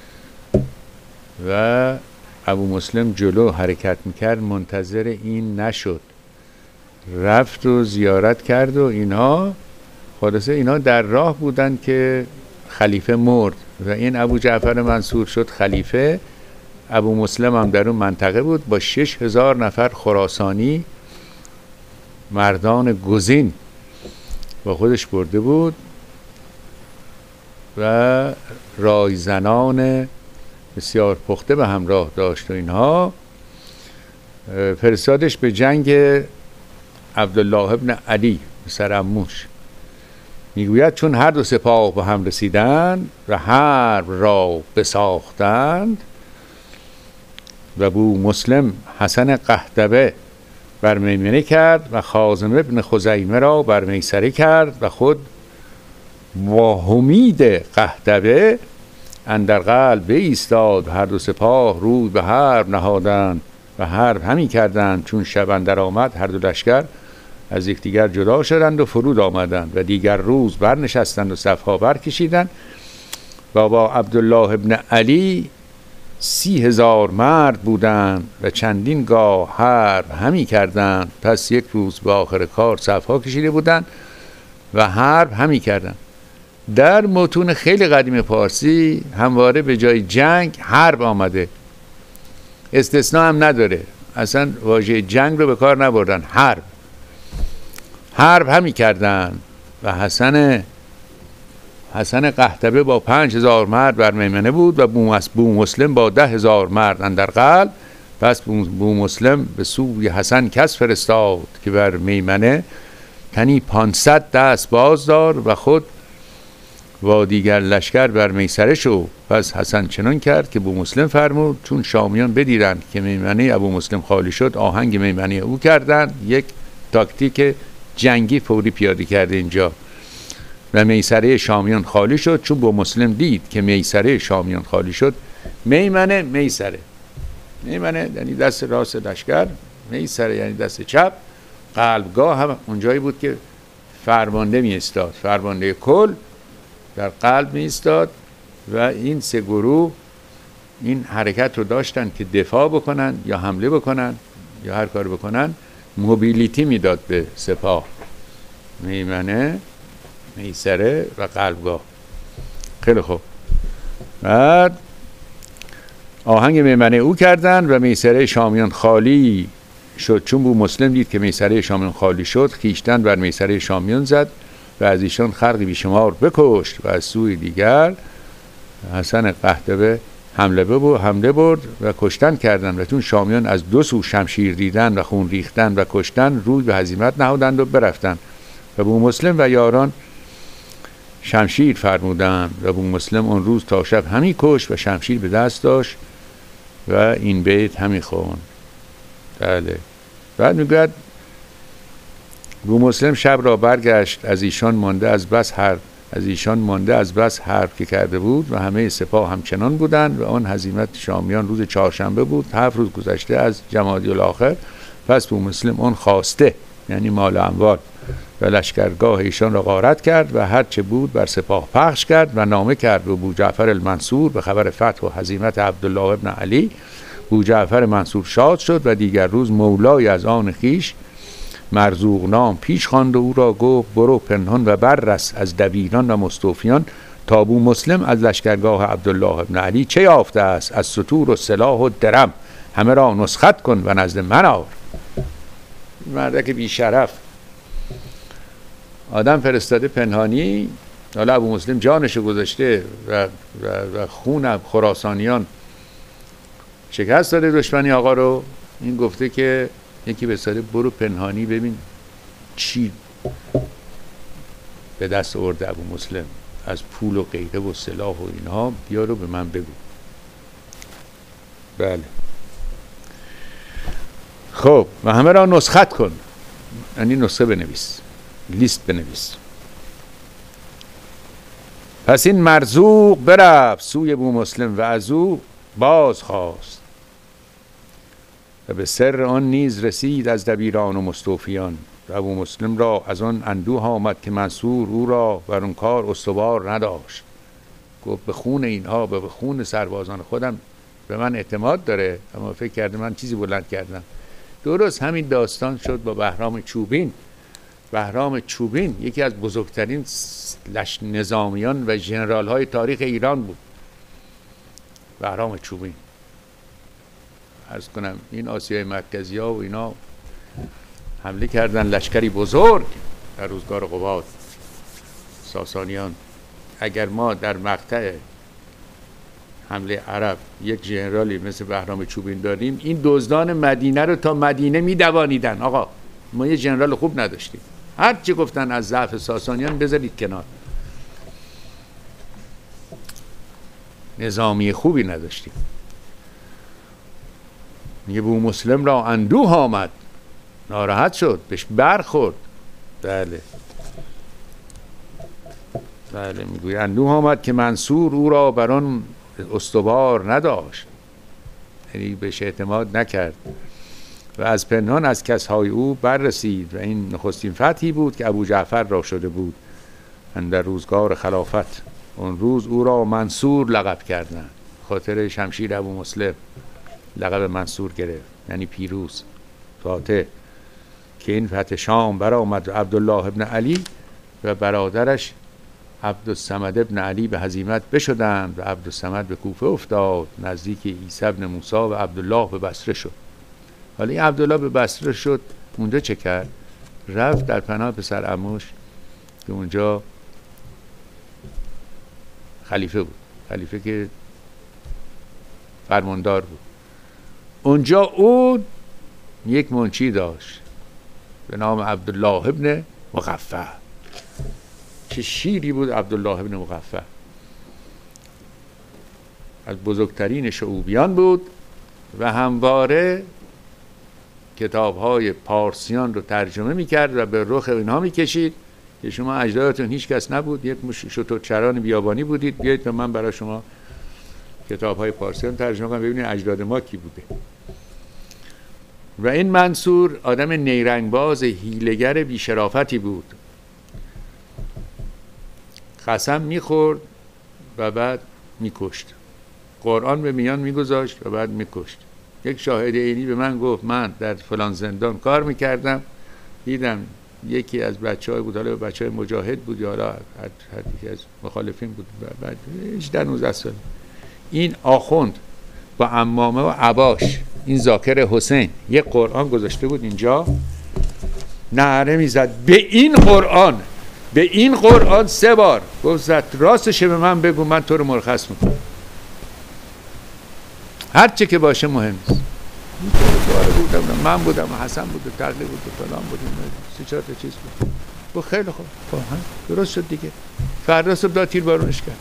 و ابو مسلم جلو حرکت میکرد، منتظر این نشد، رفت و زیارت کرد و اینها خلاصه اینا در راه بودن که خلیفه مرد و این ابو جعفر منصور شد خلیفه. ابو مسلم هم در اون منطقه بود با 6000 نفر خراسانی مردان گزین با خودش برده بود و رایزنان بسیار پخته به همراه داشت و اینها. فرستادش به جنگ عبدالله ابن علی پسر عموش. میگوید چون هر دو سپاه با هم رسیدند و حرب را بساختند و بو مسلم حسن قحطبه بر میمنه کرد و خازم ابن خزیمه را بر میسره کرد و خود با حمید قحطبه اندر قلب ایستاد. هر دو سپاه روی به حرب نهادند و حرب همی کردند. چون شب اندر آمد هر دو لشکر از یکدیگر جدا شدند و فرود آمدند و دیگر روز برنشستند و صفها برکشیدند و با عبدالله ابن علی 30,000 مرد بودند و چندین گاه حرب همی کردند. پس یک روز به آخر کار صفها کشیده بودند و حرب همی کردند. در متون خیلی قدیم پارسی همواره به جای جنگ حرب آمده، استثناء هم نداره، اصلا واژه جنگ رو به کار نبردن. حرب همی کردند و حسن قحطبه با 5,000 مرد بر میمنه بود و بو مسلم با 10,000 مرد اندر قلب. پس بو مسلم به سوی حسن کس فرستاد که بر میمنه تنی 500 دست باز دار و خود و دیگر لشکر بر میسره شو. پس حسن چنان کرد که بو مسلم فرمود. چون شامیان بدیدند که میمنه ابو مسلم خالی شد، آهنگ میمنه او کردند. یک تاکتیک جنگی فوری پیاده کرده اینجا و میسره شامیان خالی شد. چون بو مسلم دید که میسره شامیان خالی شد، میمنه یعنی دست راست لشکر، میسره یعنی دست چپ، قلبگاه هم اونجایی بود که فرمانده می استاد، فرمانده کل در قلب می استاد و این سه گروه این حرکت رو داشتن که دفاع بکنن یا حمله بکنن یا هر کار بکنن. موبیلیتی میداد به سپاه، میمنه، میسره و قلبگاه. خیلی خوب. بعد آهنگ میمنه او کردن و میسره شامیان خالی شد. چون بو مسلم دید که میسره شامیان خالی شد، خیشتن بر میسره شامیان زد و از ایشان خلقی بیشمار بکشت و از سوی دیگر حسن قحطبه حمله برد و کشتن کردند. و چون شامیان از دو سو شمشیر دیدن و خون ریختن و کشتن، روی به هزیمت نهادند و برفتند و بو مسلم و یاران شمشیر فرمودند و بو مسلم اون روز تا شب همی کشت و شمشیر به دست داشت و این بیت همی خوند. بله. بعد میگوید بو مسلم شب را برگشت، از ایشان مانده از بس حرب که کرده بود و همه سپاه همچنان بودند و آن هزیمت شامیان روز چهارشنبه بود. 7 روز گذشته از جمادی الاخر پس بو مسلم اون خواسته یعنی مال و اموال و لشکرگاه ایشان را غارت کرد و هر چه بود بر سپاه پخش کرد و نامه کرد به بو جعفر المنصور به خبر فتح و هزیمت عبدالله ابن علی. بو جعفر منصور شاد شد و دیگر روز مولای از آن خویش مرزوق نام پیش خواند و او را گفت برو پنهان و بررس از دبیران و مستوفیان تا بو مسلم از لشکرگاه عبدالله ابن علی چه یافته است از ستور و سلاح و درم، همه را نسخت کن و نزد من آور. مردک بی شرف آدم فرستاده پنهانی، حالا ابو مسلم جانشو گذاشته و خون خراسانیان شکست داده دشمنی آقا رو. این گفته که یکی به ساده برو پنهانی ببین چی به دست آورده ابو مسلم از پول و غیره و سلاح و اینها، بیا رو به من بگو. بله خب و همه را نسخت کن، یعنی نسخه بنویس، لیست بنویس. پس این مرزوق برفت سوی بو مسلم و از او باز خواست و به سر آن نیز رسید از دبیران و مستوفیان و ابو مسلم را از آن اندوه آمد که منصور او را بر اون کار استوار نداشت. گفت به خون اینها به خون سربازان خودم به من اعتماد داره، اما فکر کرده من چیزی بلند کردم. درست همین داستان شد با بهرام چوبین. بهرام چوبین یکی از بزرگترین نظامیان و ژنرال های تاریخ ایران بود. بهرام چوبین عرض کنم این آسیای مرکزی ها و اینا حمله کردن، لشکری بزرگ در روزگار قباد ساسانیان. اگر ما در مقطع حمله عرب یک ژنرالی مثل بهرام چوبین داریم، این دزدان مدینه رو تا مدینه میدوانیدن. آقا ما یه ژنرال خوب نداشتیم، هر چی گفتن از ضعف ساسانیان بذارید کنار، نظامی خوبی نداشتیم. میگه بو مسلم را اندوه آمد، ناراحت شد، بهش برخورد. بله میگوی اندوه آمد که منصور او را بر آن استوار نداشت، یعنی بهش اعتماد نکرد و از پنهان از کسهای او بررسید و این نخستین فتحی بود که ابو جعفر را شده بود اندر روزگار خلافت. اون روز او را منصور لقب کردند، خاطر شمشیر ابو مسلم لقب منصور گرفت، یعنی پیروز فاتح. که این فتح شام برآمد و عبدالله ابن علی و برادرش عبدالصمد ابن علی به هزیمت بشدند و عبدالصمد به کوفه افتاد، نزدیک عیسی ابن موسی و عبدالله به بصره شد. حالا این عبدالله به بصره شد، اونجا چه کرد؟ رفت در پناه پسر عموش که اونجا خلیفه بود، خلیفه که فرماندار بود. اونجا او یک منشی داشت به نام عبدالله ابن مقفع. چه شیری بود عبدالله ابن مقفع، از بزرگترین شعوبیان بود و همواره کتاب‌های پارسیان رو ترجمه می‌کرد و به رخ اینها می‌کشید که شما اجدادتون هیچ کس نبود، یک شترچران بیابانی بودید، بیایید و من برای شما کتاب‌های پارسیان ترجمه کنم ببینید اجداد ما کی بوده. و این منصور آدم نیرنگباز حیله‌گر بی‌شرافتی بود، قسم میخورد و بعد میکشت، قرآن به میان میگذاشت و بعد میکشت. یک شاهد عینی به من گفت من در فلان زندان کار میکردم، دیدم یکی از بچه‌های بود، حالا بچه‌های مجاهد بود یا حالا هر یکی از مخالفین بود، بعد 18-19 سال، این آخوند با عمامه و عباش، این ذاکر حسین، یک قرآن گذاشته بود اینجا، نعره میزد به این قرآن، به این قرآن 3 بار گفت راستشه به من بگو، من تو رو مرخص میکنم، هر چه که باشه مهم نیست. من بودم و حسن بود و تقلی بود و فلان بود، 3-4 تا چیز بود. گفت خیلی خوب درست شد دیگه. فردا صبح دا تیر بارونش کرد.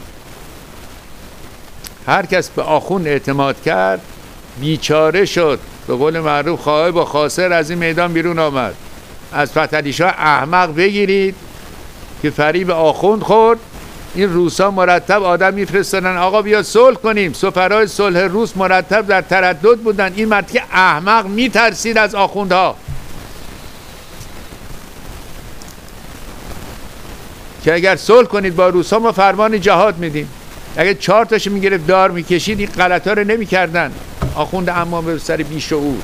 هر کس به آخوند اعتماد کرد بیچاره شد، به قول معروف خواهی با خاسر از این میدان بیرون آمد. از فتحعلی شاه احمق بگیرید که فریب آخوند خورد، این روسا مرتب آدم میفرستادن آقا بیا صلح کنیم. سفرای صلح روس مرتب در تردد بودن. این مرد که احمق میترسید از آخوندها که اگر صلح کنید با روسا ما فرمان جهاد میدیم. اگه 4 تاشو میگرفت دار میکشید این غلطا رو نمیکردن. آخوند اما به سر بیشعور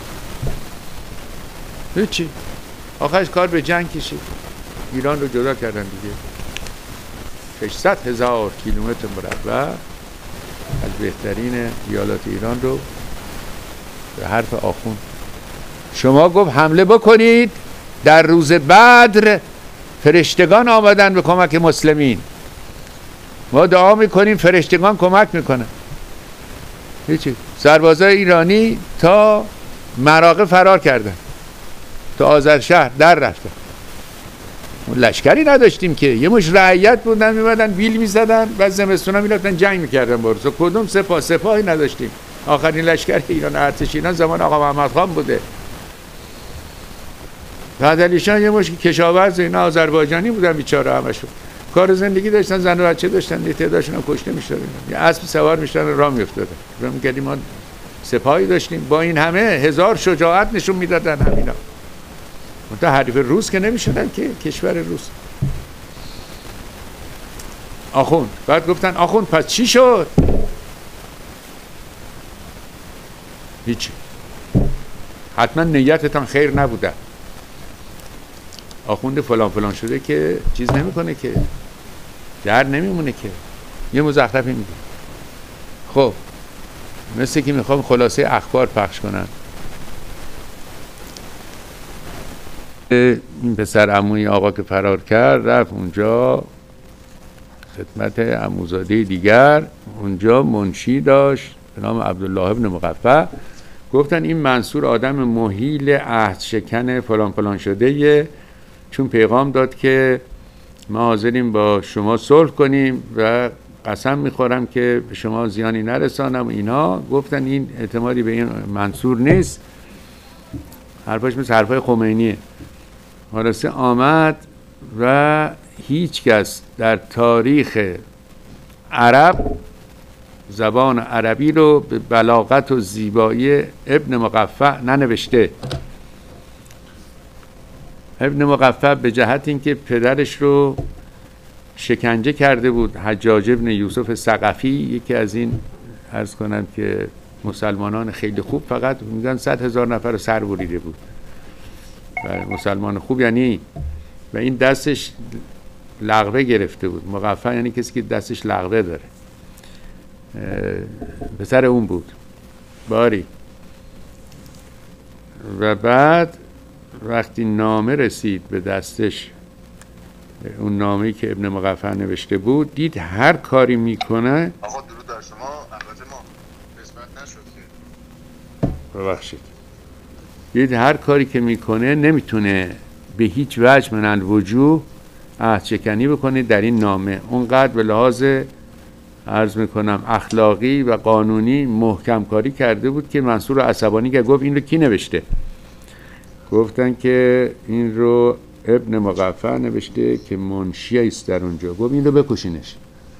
هیچی، آخرش کار به جنگ کشید، ایران رو جدا کردن دیگه. 600,000 کیلومتر مربع از بهترین ایالات ایران رو به حرف آخوند. شما گفت حمله بکنید، در روز بدر فرشتگان آمدن به کمک مسلمین، ما دعا میکنیم فرشتگان کمک میکنن. هیچی، سربازای ایرانی تا مراغه فرار کردن، تا آذرشهر در رفتن. لشکری نداشتیم که، یه مش رعیت بودن میمدن ویل میزدن، بعد زمستونا میرفتن جنگ میکردن با روسا. کدوم سپاهی نداشتیم. آخرین لشکر ایران ارتش ایران زمان آقا محمد خان بوده. بعد علیشان یه مش کشاورز اینا آذربایجانی بودن بیچاره، همشون کار زندگی داشتن، زن و بچه داشتن، تعدادشون هم کشته میشدن. یه اسب سوار میشدن راه میافتادن. فکر می‌کردیم ما سپاهی داشتیم. با این همه 1000 شجاعت نشون میدادن همینا. منتها حریف روس که نمیشدن که، کشور روس. آخوند بعد گفتن آخوند پس چی شد؟ هیچی، حتما نیتتان خیر نبوده. آخوند فلان فلان شده که چیز نمیکنه که، در نمیمونه که، یه مزخرفی میگه. خب مثل که میخوام خلاصه اخبار پخش کنن. این پسر عموی آقا که فرار کرد رفت اونجا خدمت عموزاده دیگر. اونجا منشی داشت به نام عبدالله ابن مقفع. گفتن این منصور آدم مهیل عهد شکن فلان فلان شده، چون پیغام داد که ما حاضریم با شما صلح کنیم و قسم میخورم که به شما زیانی نرسانم. اینا گفتن این اعتمادی به این منصور نیست، حرفاش مثل حرفای خمینیه. خلاصه آمد و هیچ کس در تاریخ عرب زبان عربی رو به بلاغت و زیبایی ابن مقفع ننوشته. ابن مقفع به جهت اینکه پدرش رو شکنجه کرده بود، حجاج ابن یوسف ثقفی، یکی از این عرض کنم که مسلمانان خیلی خوب، فقط میگن 100,000 نفر رو سر بریده بود و مسلمان خوب یعنی، و این دستش لغوه گرفته بود. مقفع یعنی کسی که دستش لغوه داره. پسر اون بود باری. و بعد وقتی نامه رسید به دستش، اون نامه‌ای که ابن مقفع نوشته بود، دید هر کاری میکنه. آقا درود بر شما. البته ما قسمت نشد که، ببخشید، دید هر کاری که میکنه نمیتونه به هیچ وجه من الوجوه عهد شکنی بکنه در این نامه. اونقدر به لحاظ عرض میکنم اخلاقی و قانونی محکم کاری کرده بود که منصور عصبانی که گفت این رو کی نوشته؟ گفتن که این رو ابن مقفع نوشته که منشی است در اونجا. گفت این رو بکشینش.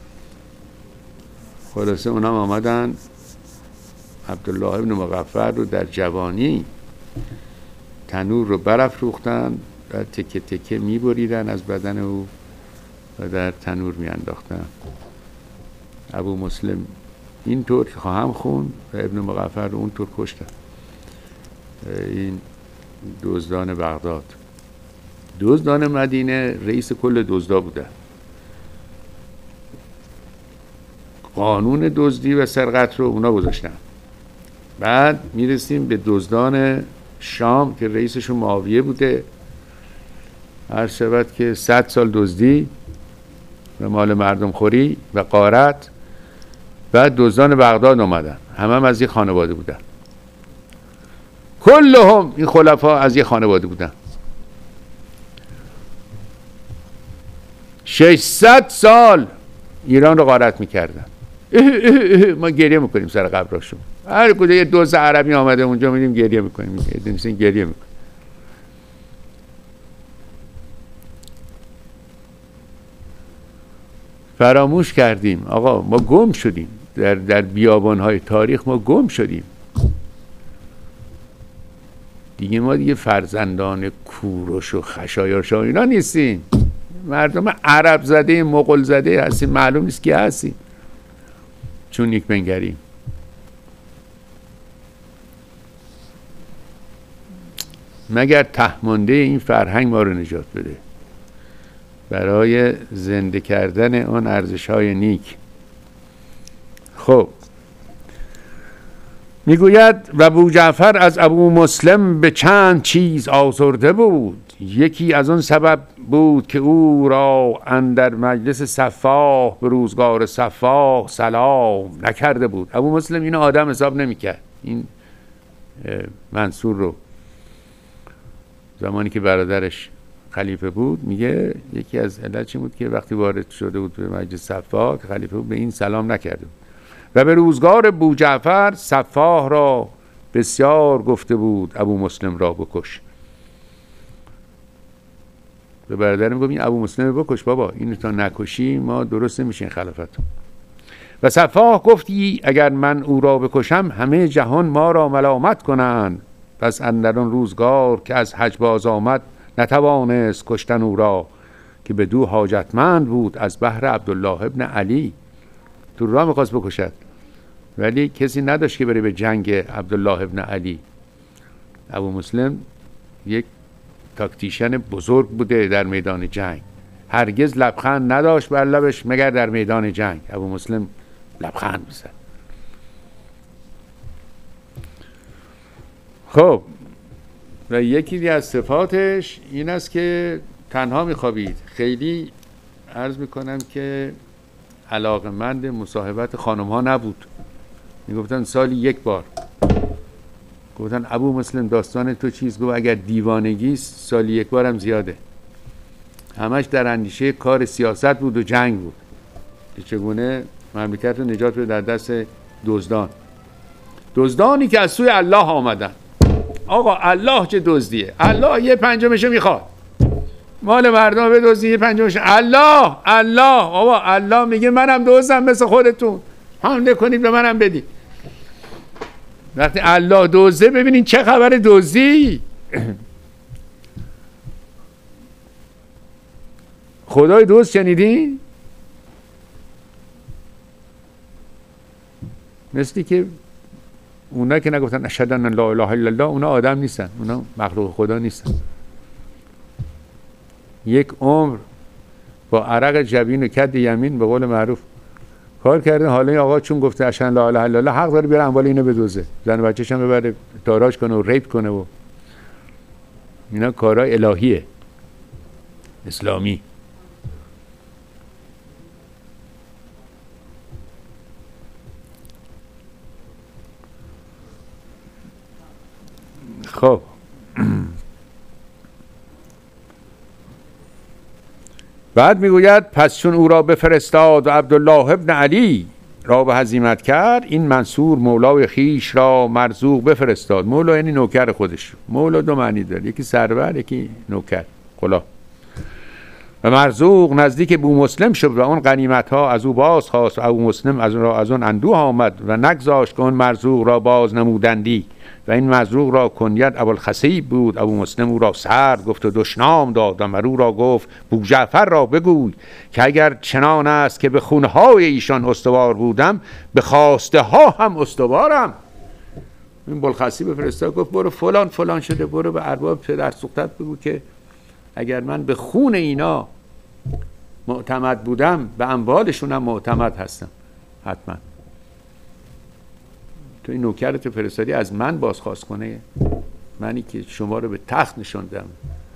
خلاصه اونم آمدن عبدالله ابن مقفع رو در جوانی تنور رو برافروختن و تکه تکه میبریدن از بدن او و در تنور میانداختن. ابو مسلم اینطور که خواهم خون و ابن مقفع رو اونطور کشتن. این دزدان بغداد. دزدان مدینه رئیس کل دزدا بودن. قانون دزدی و سرقت رو اونا گذاشتن. بعد میرسیم به دزدان شام که رئیسشون معاویه بوده. هر شود که 100 سال دزدی و مال مردم خوری و غارت. بعد دزدان بغداد اومدن، همه از یک خانواده بودن، کلهم این خلفا از یک خانواده بودن. 600 سال ایران رو غارت میکردن. ما گریه میکنیم سر قبراشون. هر کجا یه دزد عربی آمده اونجا میدیم گریه میکنیم، گریه میکنیم. فراموش کردیم آقا، ما گم شدیم در بیابان‌های تاریخ، ما گم شدیم دیگه. ما دیگه فرزندان کوروش و خشایارشا اینا نیستیم، مردم عرب زده مغول زده هستیم، معلوم نیست که هستیم چون نیک بنگریم. مگر تهمانده این فرهنگ ما رو نجات بده برای زنده کردن اون ارزش‌های نیک. خب میگوید و بوجعفر از ابو مسلم به چند چیز آزرده بود. یکی از آن سبب بود که او را اندر مجلس سفاح به روزگار سفاح سلام نکرده بود. ابو مسلم اینو آدم حساب نمیکرد، این منصور رو زمانی که برادرش خلیفه بود. میگه یکی از علتش بود که وقتی وارد شده بود به مجلس سفاح که خلیفه بود به این سلام نکرده بود. و به روزگار بوجعفر سفاح را بسیار گفته بود ابو مسلم را بکش. به برادرم گفت این ابو مسلم بکش بابا، اینو تا نکشی ما درست نمیشه این خلافت. و سفاح گفتی اگر من او را بکشم همه جهان ما را ملامت کنند. پس اندران روزگار که از حج باز آمد نتوانست کشتن او را که بدو حاجتمند بود از بهر عبدالله ابن علی. تو راه میخواست بکشد ولی کسی نداشت که بره به جنگ عبدالله ابن علی. ابو مسلم یک تاکتیشن بزرگ بوده در میدان جنگ، هرگز لبخند نداشت بر لبش مگر در میدان جنگ. ابو مسلم لبخند میزد. خب و یکی از صفاتش این است که تنها میخوابید. خیلی عرض میکنم که علاقمند مصاحبت خانم ها نبود، میگفتن سالی یک بار. گفتن ابو مسلم داستان تو چیز؟ گفت اگر دیوانگی سالی یک بار هم زیاده. همش در اندیشه کار سیاست بود و جنگ بود که چگونه مملکت رو نجات بده در دست دزدانی که از سوی الله آمدن. آقا الله چه دزدیه؟ الله یه پنجمشو میخواد، مال مردم بدزدی یه پنجمشو. الله آقا الله میگه منم دزدم مثل خودتون، حمله کنید به منم بدید. وقتی الله دزده ببینین چه خبر دزدی. خدای دزد شنیدین؟ مثلی که اونا که نگفتن اشهد ان لا اله الا الله، اونا آدم نیستن، اونا مخلوق خدا نیستن. یک عمر با عرق جبین و کد یمین به قول معروف کار کردن. حالا این آقا چون گفته اشهد ان لا اله الا الله حق داره بیاره اموال اینو بدزده، زن و بچه‌ش هم ببره تاراج کنه و ریپ کنه و اینا کارهای الهیه اسلامی. خب بعد میگوید پس چون او را بفرستاد و عبدالله ابن علی را به هزیمت کرد، این منصور مولای خیش را مرزوق بفرستاد. مولا یعنی نوکر خودش. مولا دو معنی داره، یکی سرور یکی نوکر غلام. و مرزوق نزدیک بو مسلم شد و اون غنیمت ها از او باز خواست و ابو مسلم از اون اندوه آمد و نگذاشت که اون مرزوق را باز نمودندی. و این مرزوق را کنیت ابوالخصیب بود. ابو مسلم او را سرد گفت و دشنام داد و مرو را گفت بوجعفر را بگوی که اگر چنان است که به خونهای ایشان استوار بودم به خواسته ها هم استوارم. این ابوالخصیب فرستاد گفت برو فلان فلان شده، برو به ارباب پدر سوختت بگو که اگر من به خون اینا معتمد بودم به اموالشون هم معتمد هستم حتما. تو این نوکرت فرستادی از من بازخواست کنه، منی که شما رو به تخت نشوندم،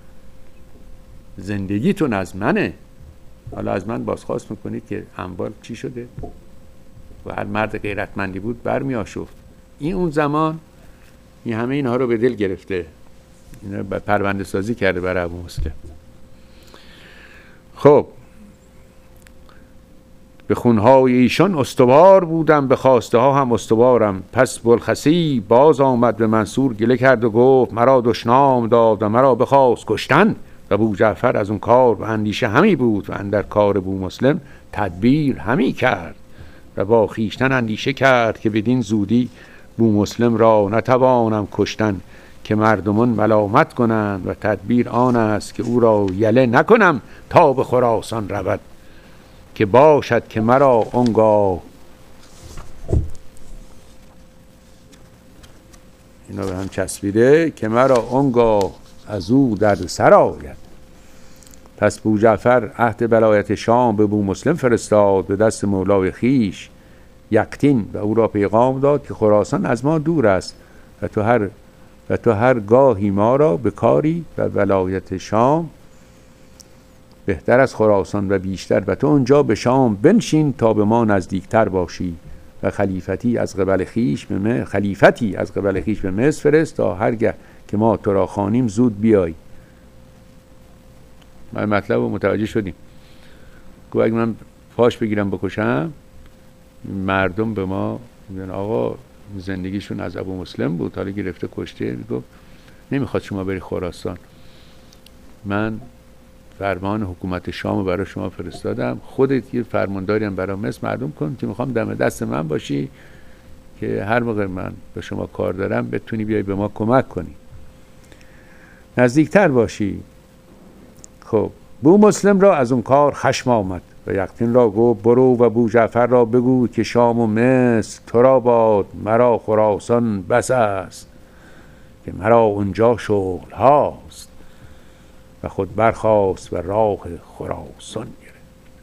زندگیتون از منه، حالا از من بازخواست میکنید که اموال چی شده؟ و هر مرد غیرتمندی بود برمی آشفت. این اون زمان این همه اینها رو به دل گرفته، اینا پرونده سازی کرده برای ابو مسلم. خب به خونهای ایشان استوار بودم به خواسته ها هم استوارم. پس بوالخصی باز آمد به منصور گله کرد و گفت مرا دشنام داد و مرا بخواست کشتن. و بوجعفر از اون کار و اندیشه همی بود و اندر کار بو مسلم تدبیر همی کرد و با خویشتن اندیشه کرد که بدین زودی بومسلم را نتوانم کشتن که مردمان ملامت کنند و تدبیر آن است که او را یله نکنم تا به خراسان رود که باشد که مرا آنگاه اینا به هم چسبیده که مرا آنگاه از او در سر آید. پس بوجعفر عهد ولایت شام به بومسلم فرستاد به دست مولای خیش یقتین و او را پیغام داد که خراسان از ما دور است و تو هر گاهی ما را به کاری و ولایت شام بهتر از خراسان و بیشتر و تو اونجا به شام بنشین تا به ما نزدیکتر باشی و خلیفتی از قبل خیش به مصر فرست تا هرگه که ما تو را خوانیم زود بیای. من مطلب رو متوجه شدیم. گفت اگه من پاش بگیرم بکشم مردم به ما میگن آقا زندگیشون از ابومسلم بود حالا گرفته کشته. گفت نمیخواد شما بری خراسان، من فرمان حکومت شام برای شما فرستادم، خودت یه فرمانداری هم برای مصر معلوم کن که میخوام دم دست من باشی که هر موقع من به شما کار دارم بتونی بیای به ما کمک کنی، نزدیکتر باشی. خب بومسلم را از اون کار خشم آمد و یقتین را گفت برو و بوجعفر را بگو که شام و مصر تو را باد، مرا خراسان بس است که مرا اونجا شغل هاست. و خود برخاست و راه خراسان گرفت.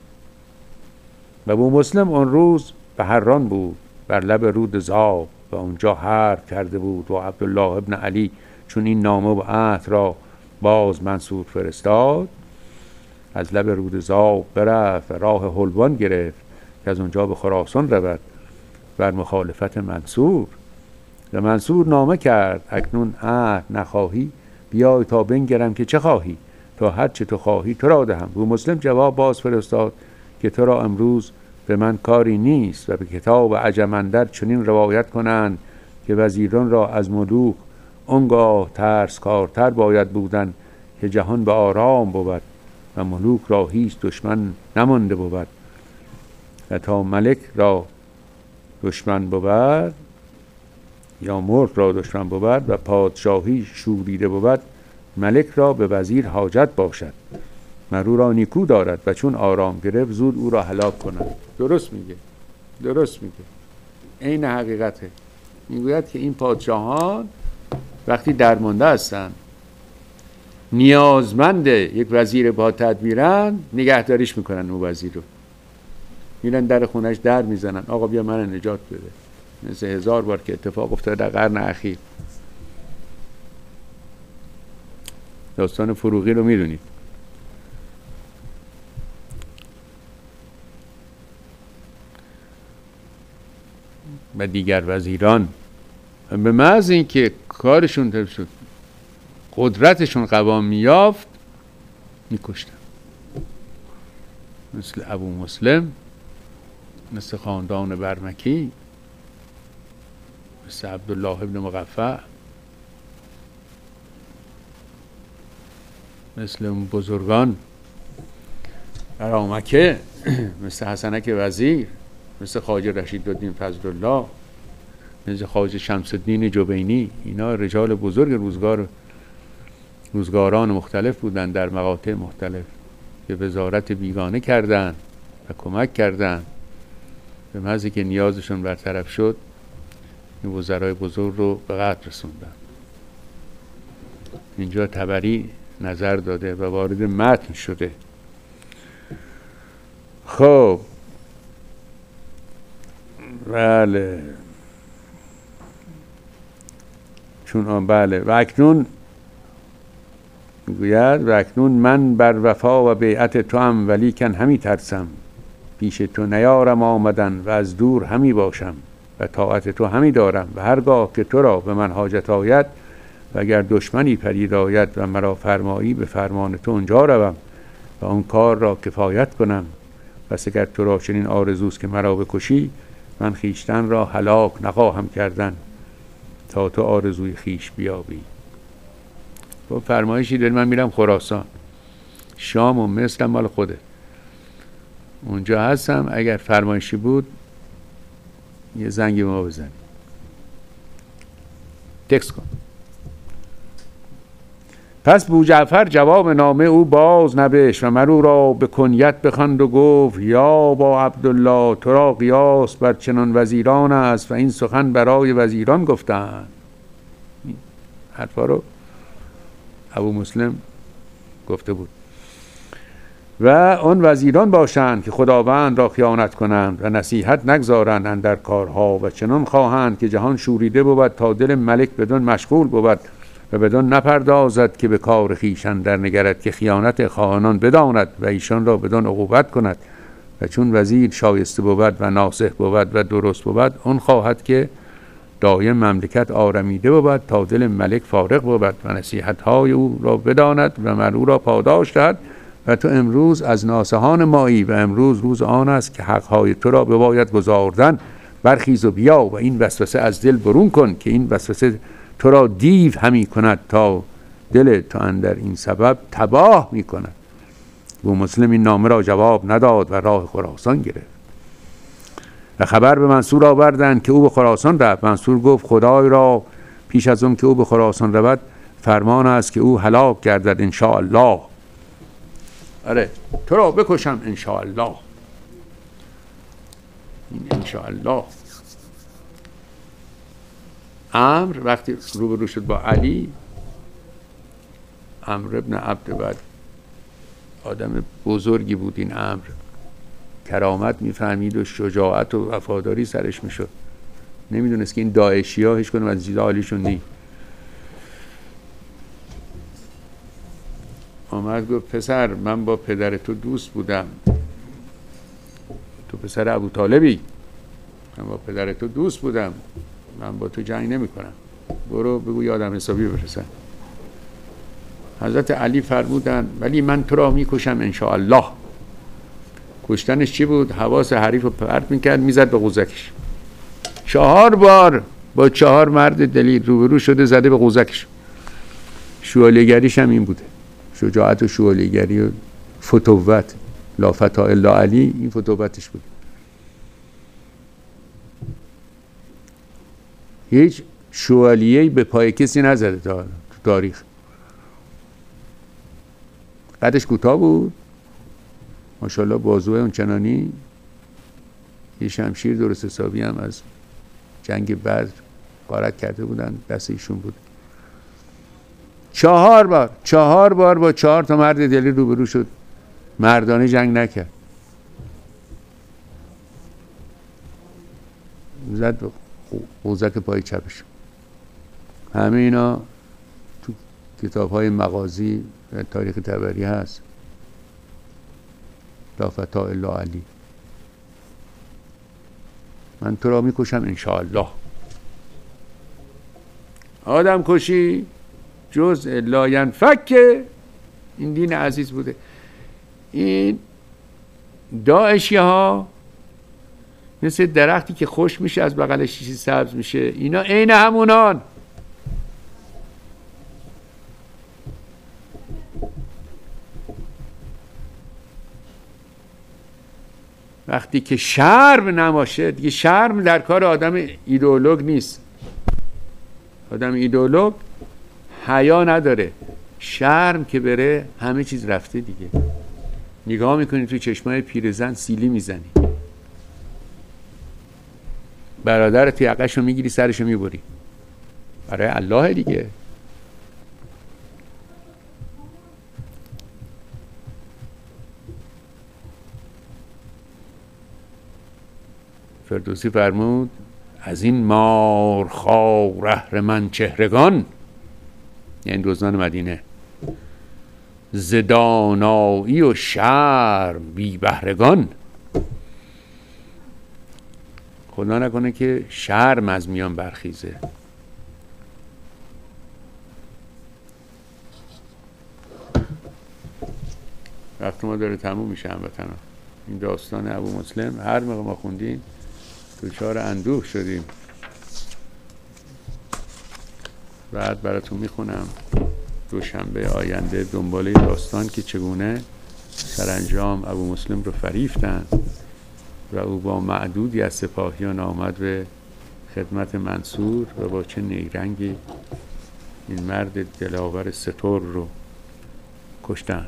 و بومسلم اون روز به حران بود بر لب رود زاب و اونجا حرب کرده بود و عبدالله ابن علی چون این نامه و عهد را باز منصور فرستاد از لب رود زاب برفت و راه حلوان گرفت که از اونجا به خراسان رود بر مخالفت منصور. و منصور نامه کرد اکنون عهد نخواهی بیای تا بنگرم که چه خواهی تا هر چه تو خواهی تو را دهم. بومسلم جواب باز فرستاد که تو را امروز به من کاری نیست و به کتاب عجم اندر چنین روایت کنند که وزیران را از ملوک آنگاه ترس کارتر باید بودن که جهان به آرام بود و ملوک را هیچ دشمن نمانده بود و تا ملک را دشمن بود یا ملک را دشمن بود و پادشاهی شوریده بود ملک را به وزیر حاجت باشد مرو را نیکو دارد و چون آرام گرفت زود او را هلاک کنند. درست میگه عین حقیقته. میگوید که این پادشاهان وقتی درمانده هستن نیازمند یک وزیر با تدبیرن نگهداریش میکنن اون وزیر رو میرن در خونش در میزنن آقا بیا من نجات بده. مثل 1000 بار که اتفاق افتاده در قرن اخیر. داستان فروغی رو میدونید. و دیگر وزیران به محض اینکه کارشون قدرتشون قوام میافت میکشتن، مثل ابومسلم، مثل خاندان برمکی، مثل عبدالله ابن مغفع، مثل اون بزرگان در مکه، مثل حسنک وزیر، مثل خواجه رشیدالدین فضلالله، مثل خواجه شمس الدین جبینی. اینا رجال بزرگ روزگاران مختلف بودن در مقاطع مختلف که وزارت بیگانه کردند و کمک کردند. به محضی که نیازشون برطرف شد این وزرای بزرگ رو به قتل رسوندن. اینجا طبری نظر داده و وارد متن شده. خب بله چون بله و اکنون میگوید و اکنون من بر وفا و بیعت تو هم ولیکن همی ترسم، پیش تو نیارم آمدن و از دور همی باشم و طاعت تو همی دارم و هرگاه که تو را به من حاجت آید و اگر دشمنی پدید آید و مرا فرمایی به فرمان تو اونجا روم و اون کار را کفایت کنم. پس اگر تو را چنین آرزوست که مرا بکشی من خیشتن را هلاک نخواهم کردن تا تو آرزوی خیش بیابی. با فرمایشی داری من میرم خراسان، شام و مصر مال خوده، اونجا هستم، اگر فرمایشی بود یه زنگ ما بزن، تکست کن. پس بوجعفر جواب نامه او باز نبشت و مرو را به کنیت بخواند و گفت یا با عبدالله تو را قیاس بر چنان وزیران است و این سخن برای وزیران گفتند. این حرفا رو ابو مسلم گفته بود. و آن وزیران باشند که خداوند را خیانت کنند و نصیحت نگذارند اندر کارها و چنان خواهند که جهان شوریده بود تا دل ملک بدون مشغول بود و بدون نپردازد که به کار خویشان در نگرد که خیانت خواهانان بداند و ایشان را بدون عقوبت کند و چون وزیر شایسته بود و ناصح بود و درست بود آن خواهد که دایم مملکت آرمیده بود تا دل ملک فارغ بود و نصیحت های او را بداند و من او را پاداش دهد. و تو امروز از ناصحان مایی و امروز روز آن است که حقهای تو را بباید گزاردن. برخیز و بیا و این وسوسه از دل برون کن که این وسوسه تو را دیو همی کند تا دل تو اندر این سبب تباه می کند. ابو مسلم این نامه را جواب نداد و راه خراسان گرفت و خبر به منصور آوردند که او به خراسان رفت. منصور گفت خدای را پیش از اون که او به خراسان رود فرمان است که او هلاک گردد ان شاء الله. آره تو را بکشم ان شاء الله. این ان شاء الله. عمرو وقتی روبرو شد با علی، عمرو ابن عبد ود آدم بزرگی بود، این عمرو کرامت میفهمید و شجاعت و وفاداری سرش میشد، نمیدونست که این داعشی ها هیچ کنم از چیز عالیشون نی. آمد گفت پسر من با پدر تو دوست بودم، تو پسر ابو طالبی، من با پدر تو دوست بودم، من با تو جنگ نمی کنم، برو بگو یادم حسابی بفرستن. حضرت علی فرمودن ولی من تو را میکشم ان شاء الله. کشتنش چی بود؟ حواس حریف رو پرت میکرد میزد به قوزکش. 4 بار با 4 مرد دلیر روبرو شده زده به قوزکش. شوالیه‌گریش هم این بوده، شجاعت و شوالیه‌گری و فتوت، لا فتا الا علی، این فتوتش بود. هیچ شوالیه‌ای به پای کسی نزده تا تو تاریخ. قدش کوتاه بود ماشاءالله، بازوی اون چنانی، یه شمشیر درست حسابی هم از جنگ بدر غارت کرده بودن، دست ایشون بود. 4 بار با 4 تا مرد دلی روبرو شد، مردانه جنگ نکرد، زد به قوزک پای چپش. همه اینا تو کتاب های مغازی و تاریخ طبری هست. لا فتا الا علی. من تو را میکشم ان شاء الله. آدم کشی جز لا ینفک، این دین عزیز بوده. این داعشی ها مثل درختی که خوش میشه از بغلش چیزی سبز میشه، اینا عین همونان. وقتی که شرم نباشه دیگه، شرم در کار آدم ایدئولوگ نیست. آدم ایدئولوگ حیا نداره، شرم که بره همه چیز رفته دیگه. نگاه میکنی تو چشمای پیرزن سیلی میزنی، برادر تو یقه‌شو میگیری سرشو میبری، برای الله دیگه. فردوسی فرمود از این مارخوار اهرمن چهرگان، یعنی دزدان مدینه، ز دانایی و شرم بی بهرگان. خدا نکنه که شرم از میان برخیزه. وقت ما داره تموم میشه هموطنا. این داستان ابو مسلم هر موقع ما خوندیم دچار اندوه شدیم. بعد براتون میخونم دوشنبه آینده دنباله داستان که چگونه سرانجام ابو مسلم رو فریفتند و او با معدودی از سپاهیان آمد به خدمت منصور و با چه نیرنگی این مرد دلاور ستور رو کشتند.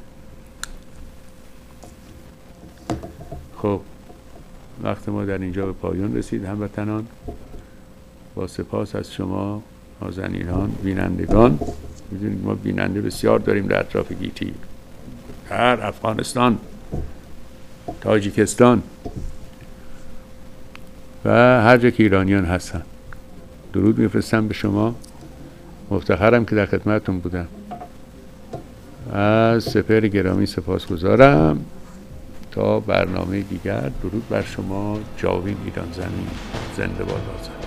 خب وقت ما در اینجا به پایان رسید هموطنان. با سپاس از شما نازنینان بینندگان. میدونید ما بیننده بسیار داریم در اطراف گیتی، در افغانستان، تاجیکستان و هر جا که ایرانیان هستن. درود میفرستم به شما. مفتخرم که در خدمتتون بودم. از سپهر گرامی سپاسگزارم. تا برنامه دیگر، درود بر شما. جاوید ایران زمین زنده باد آزاد.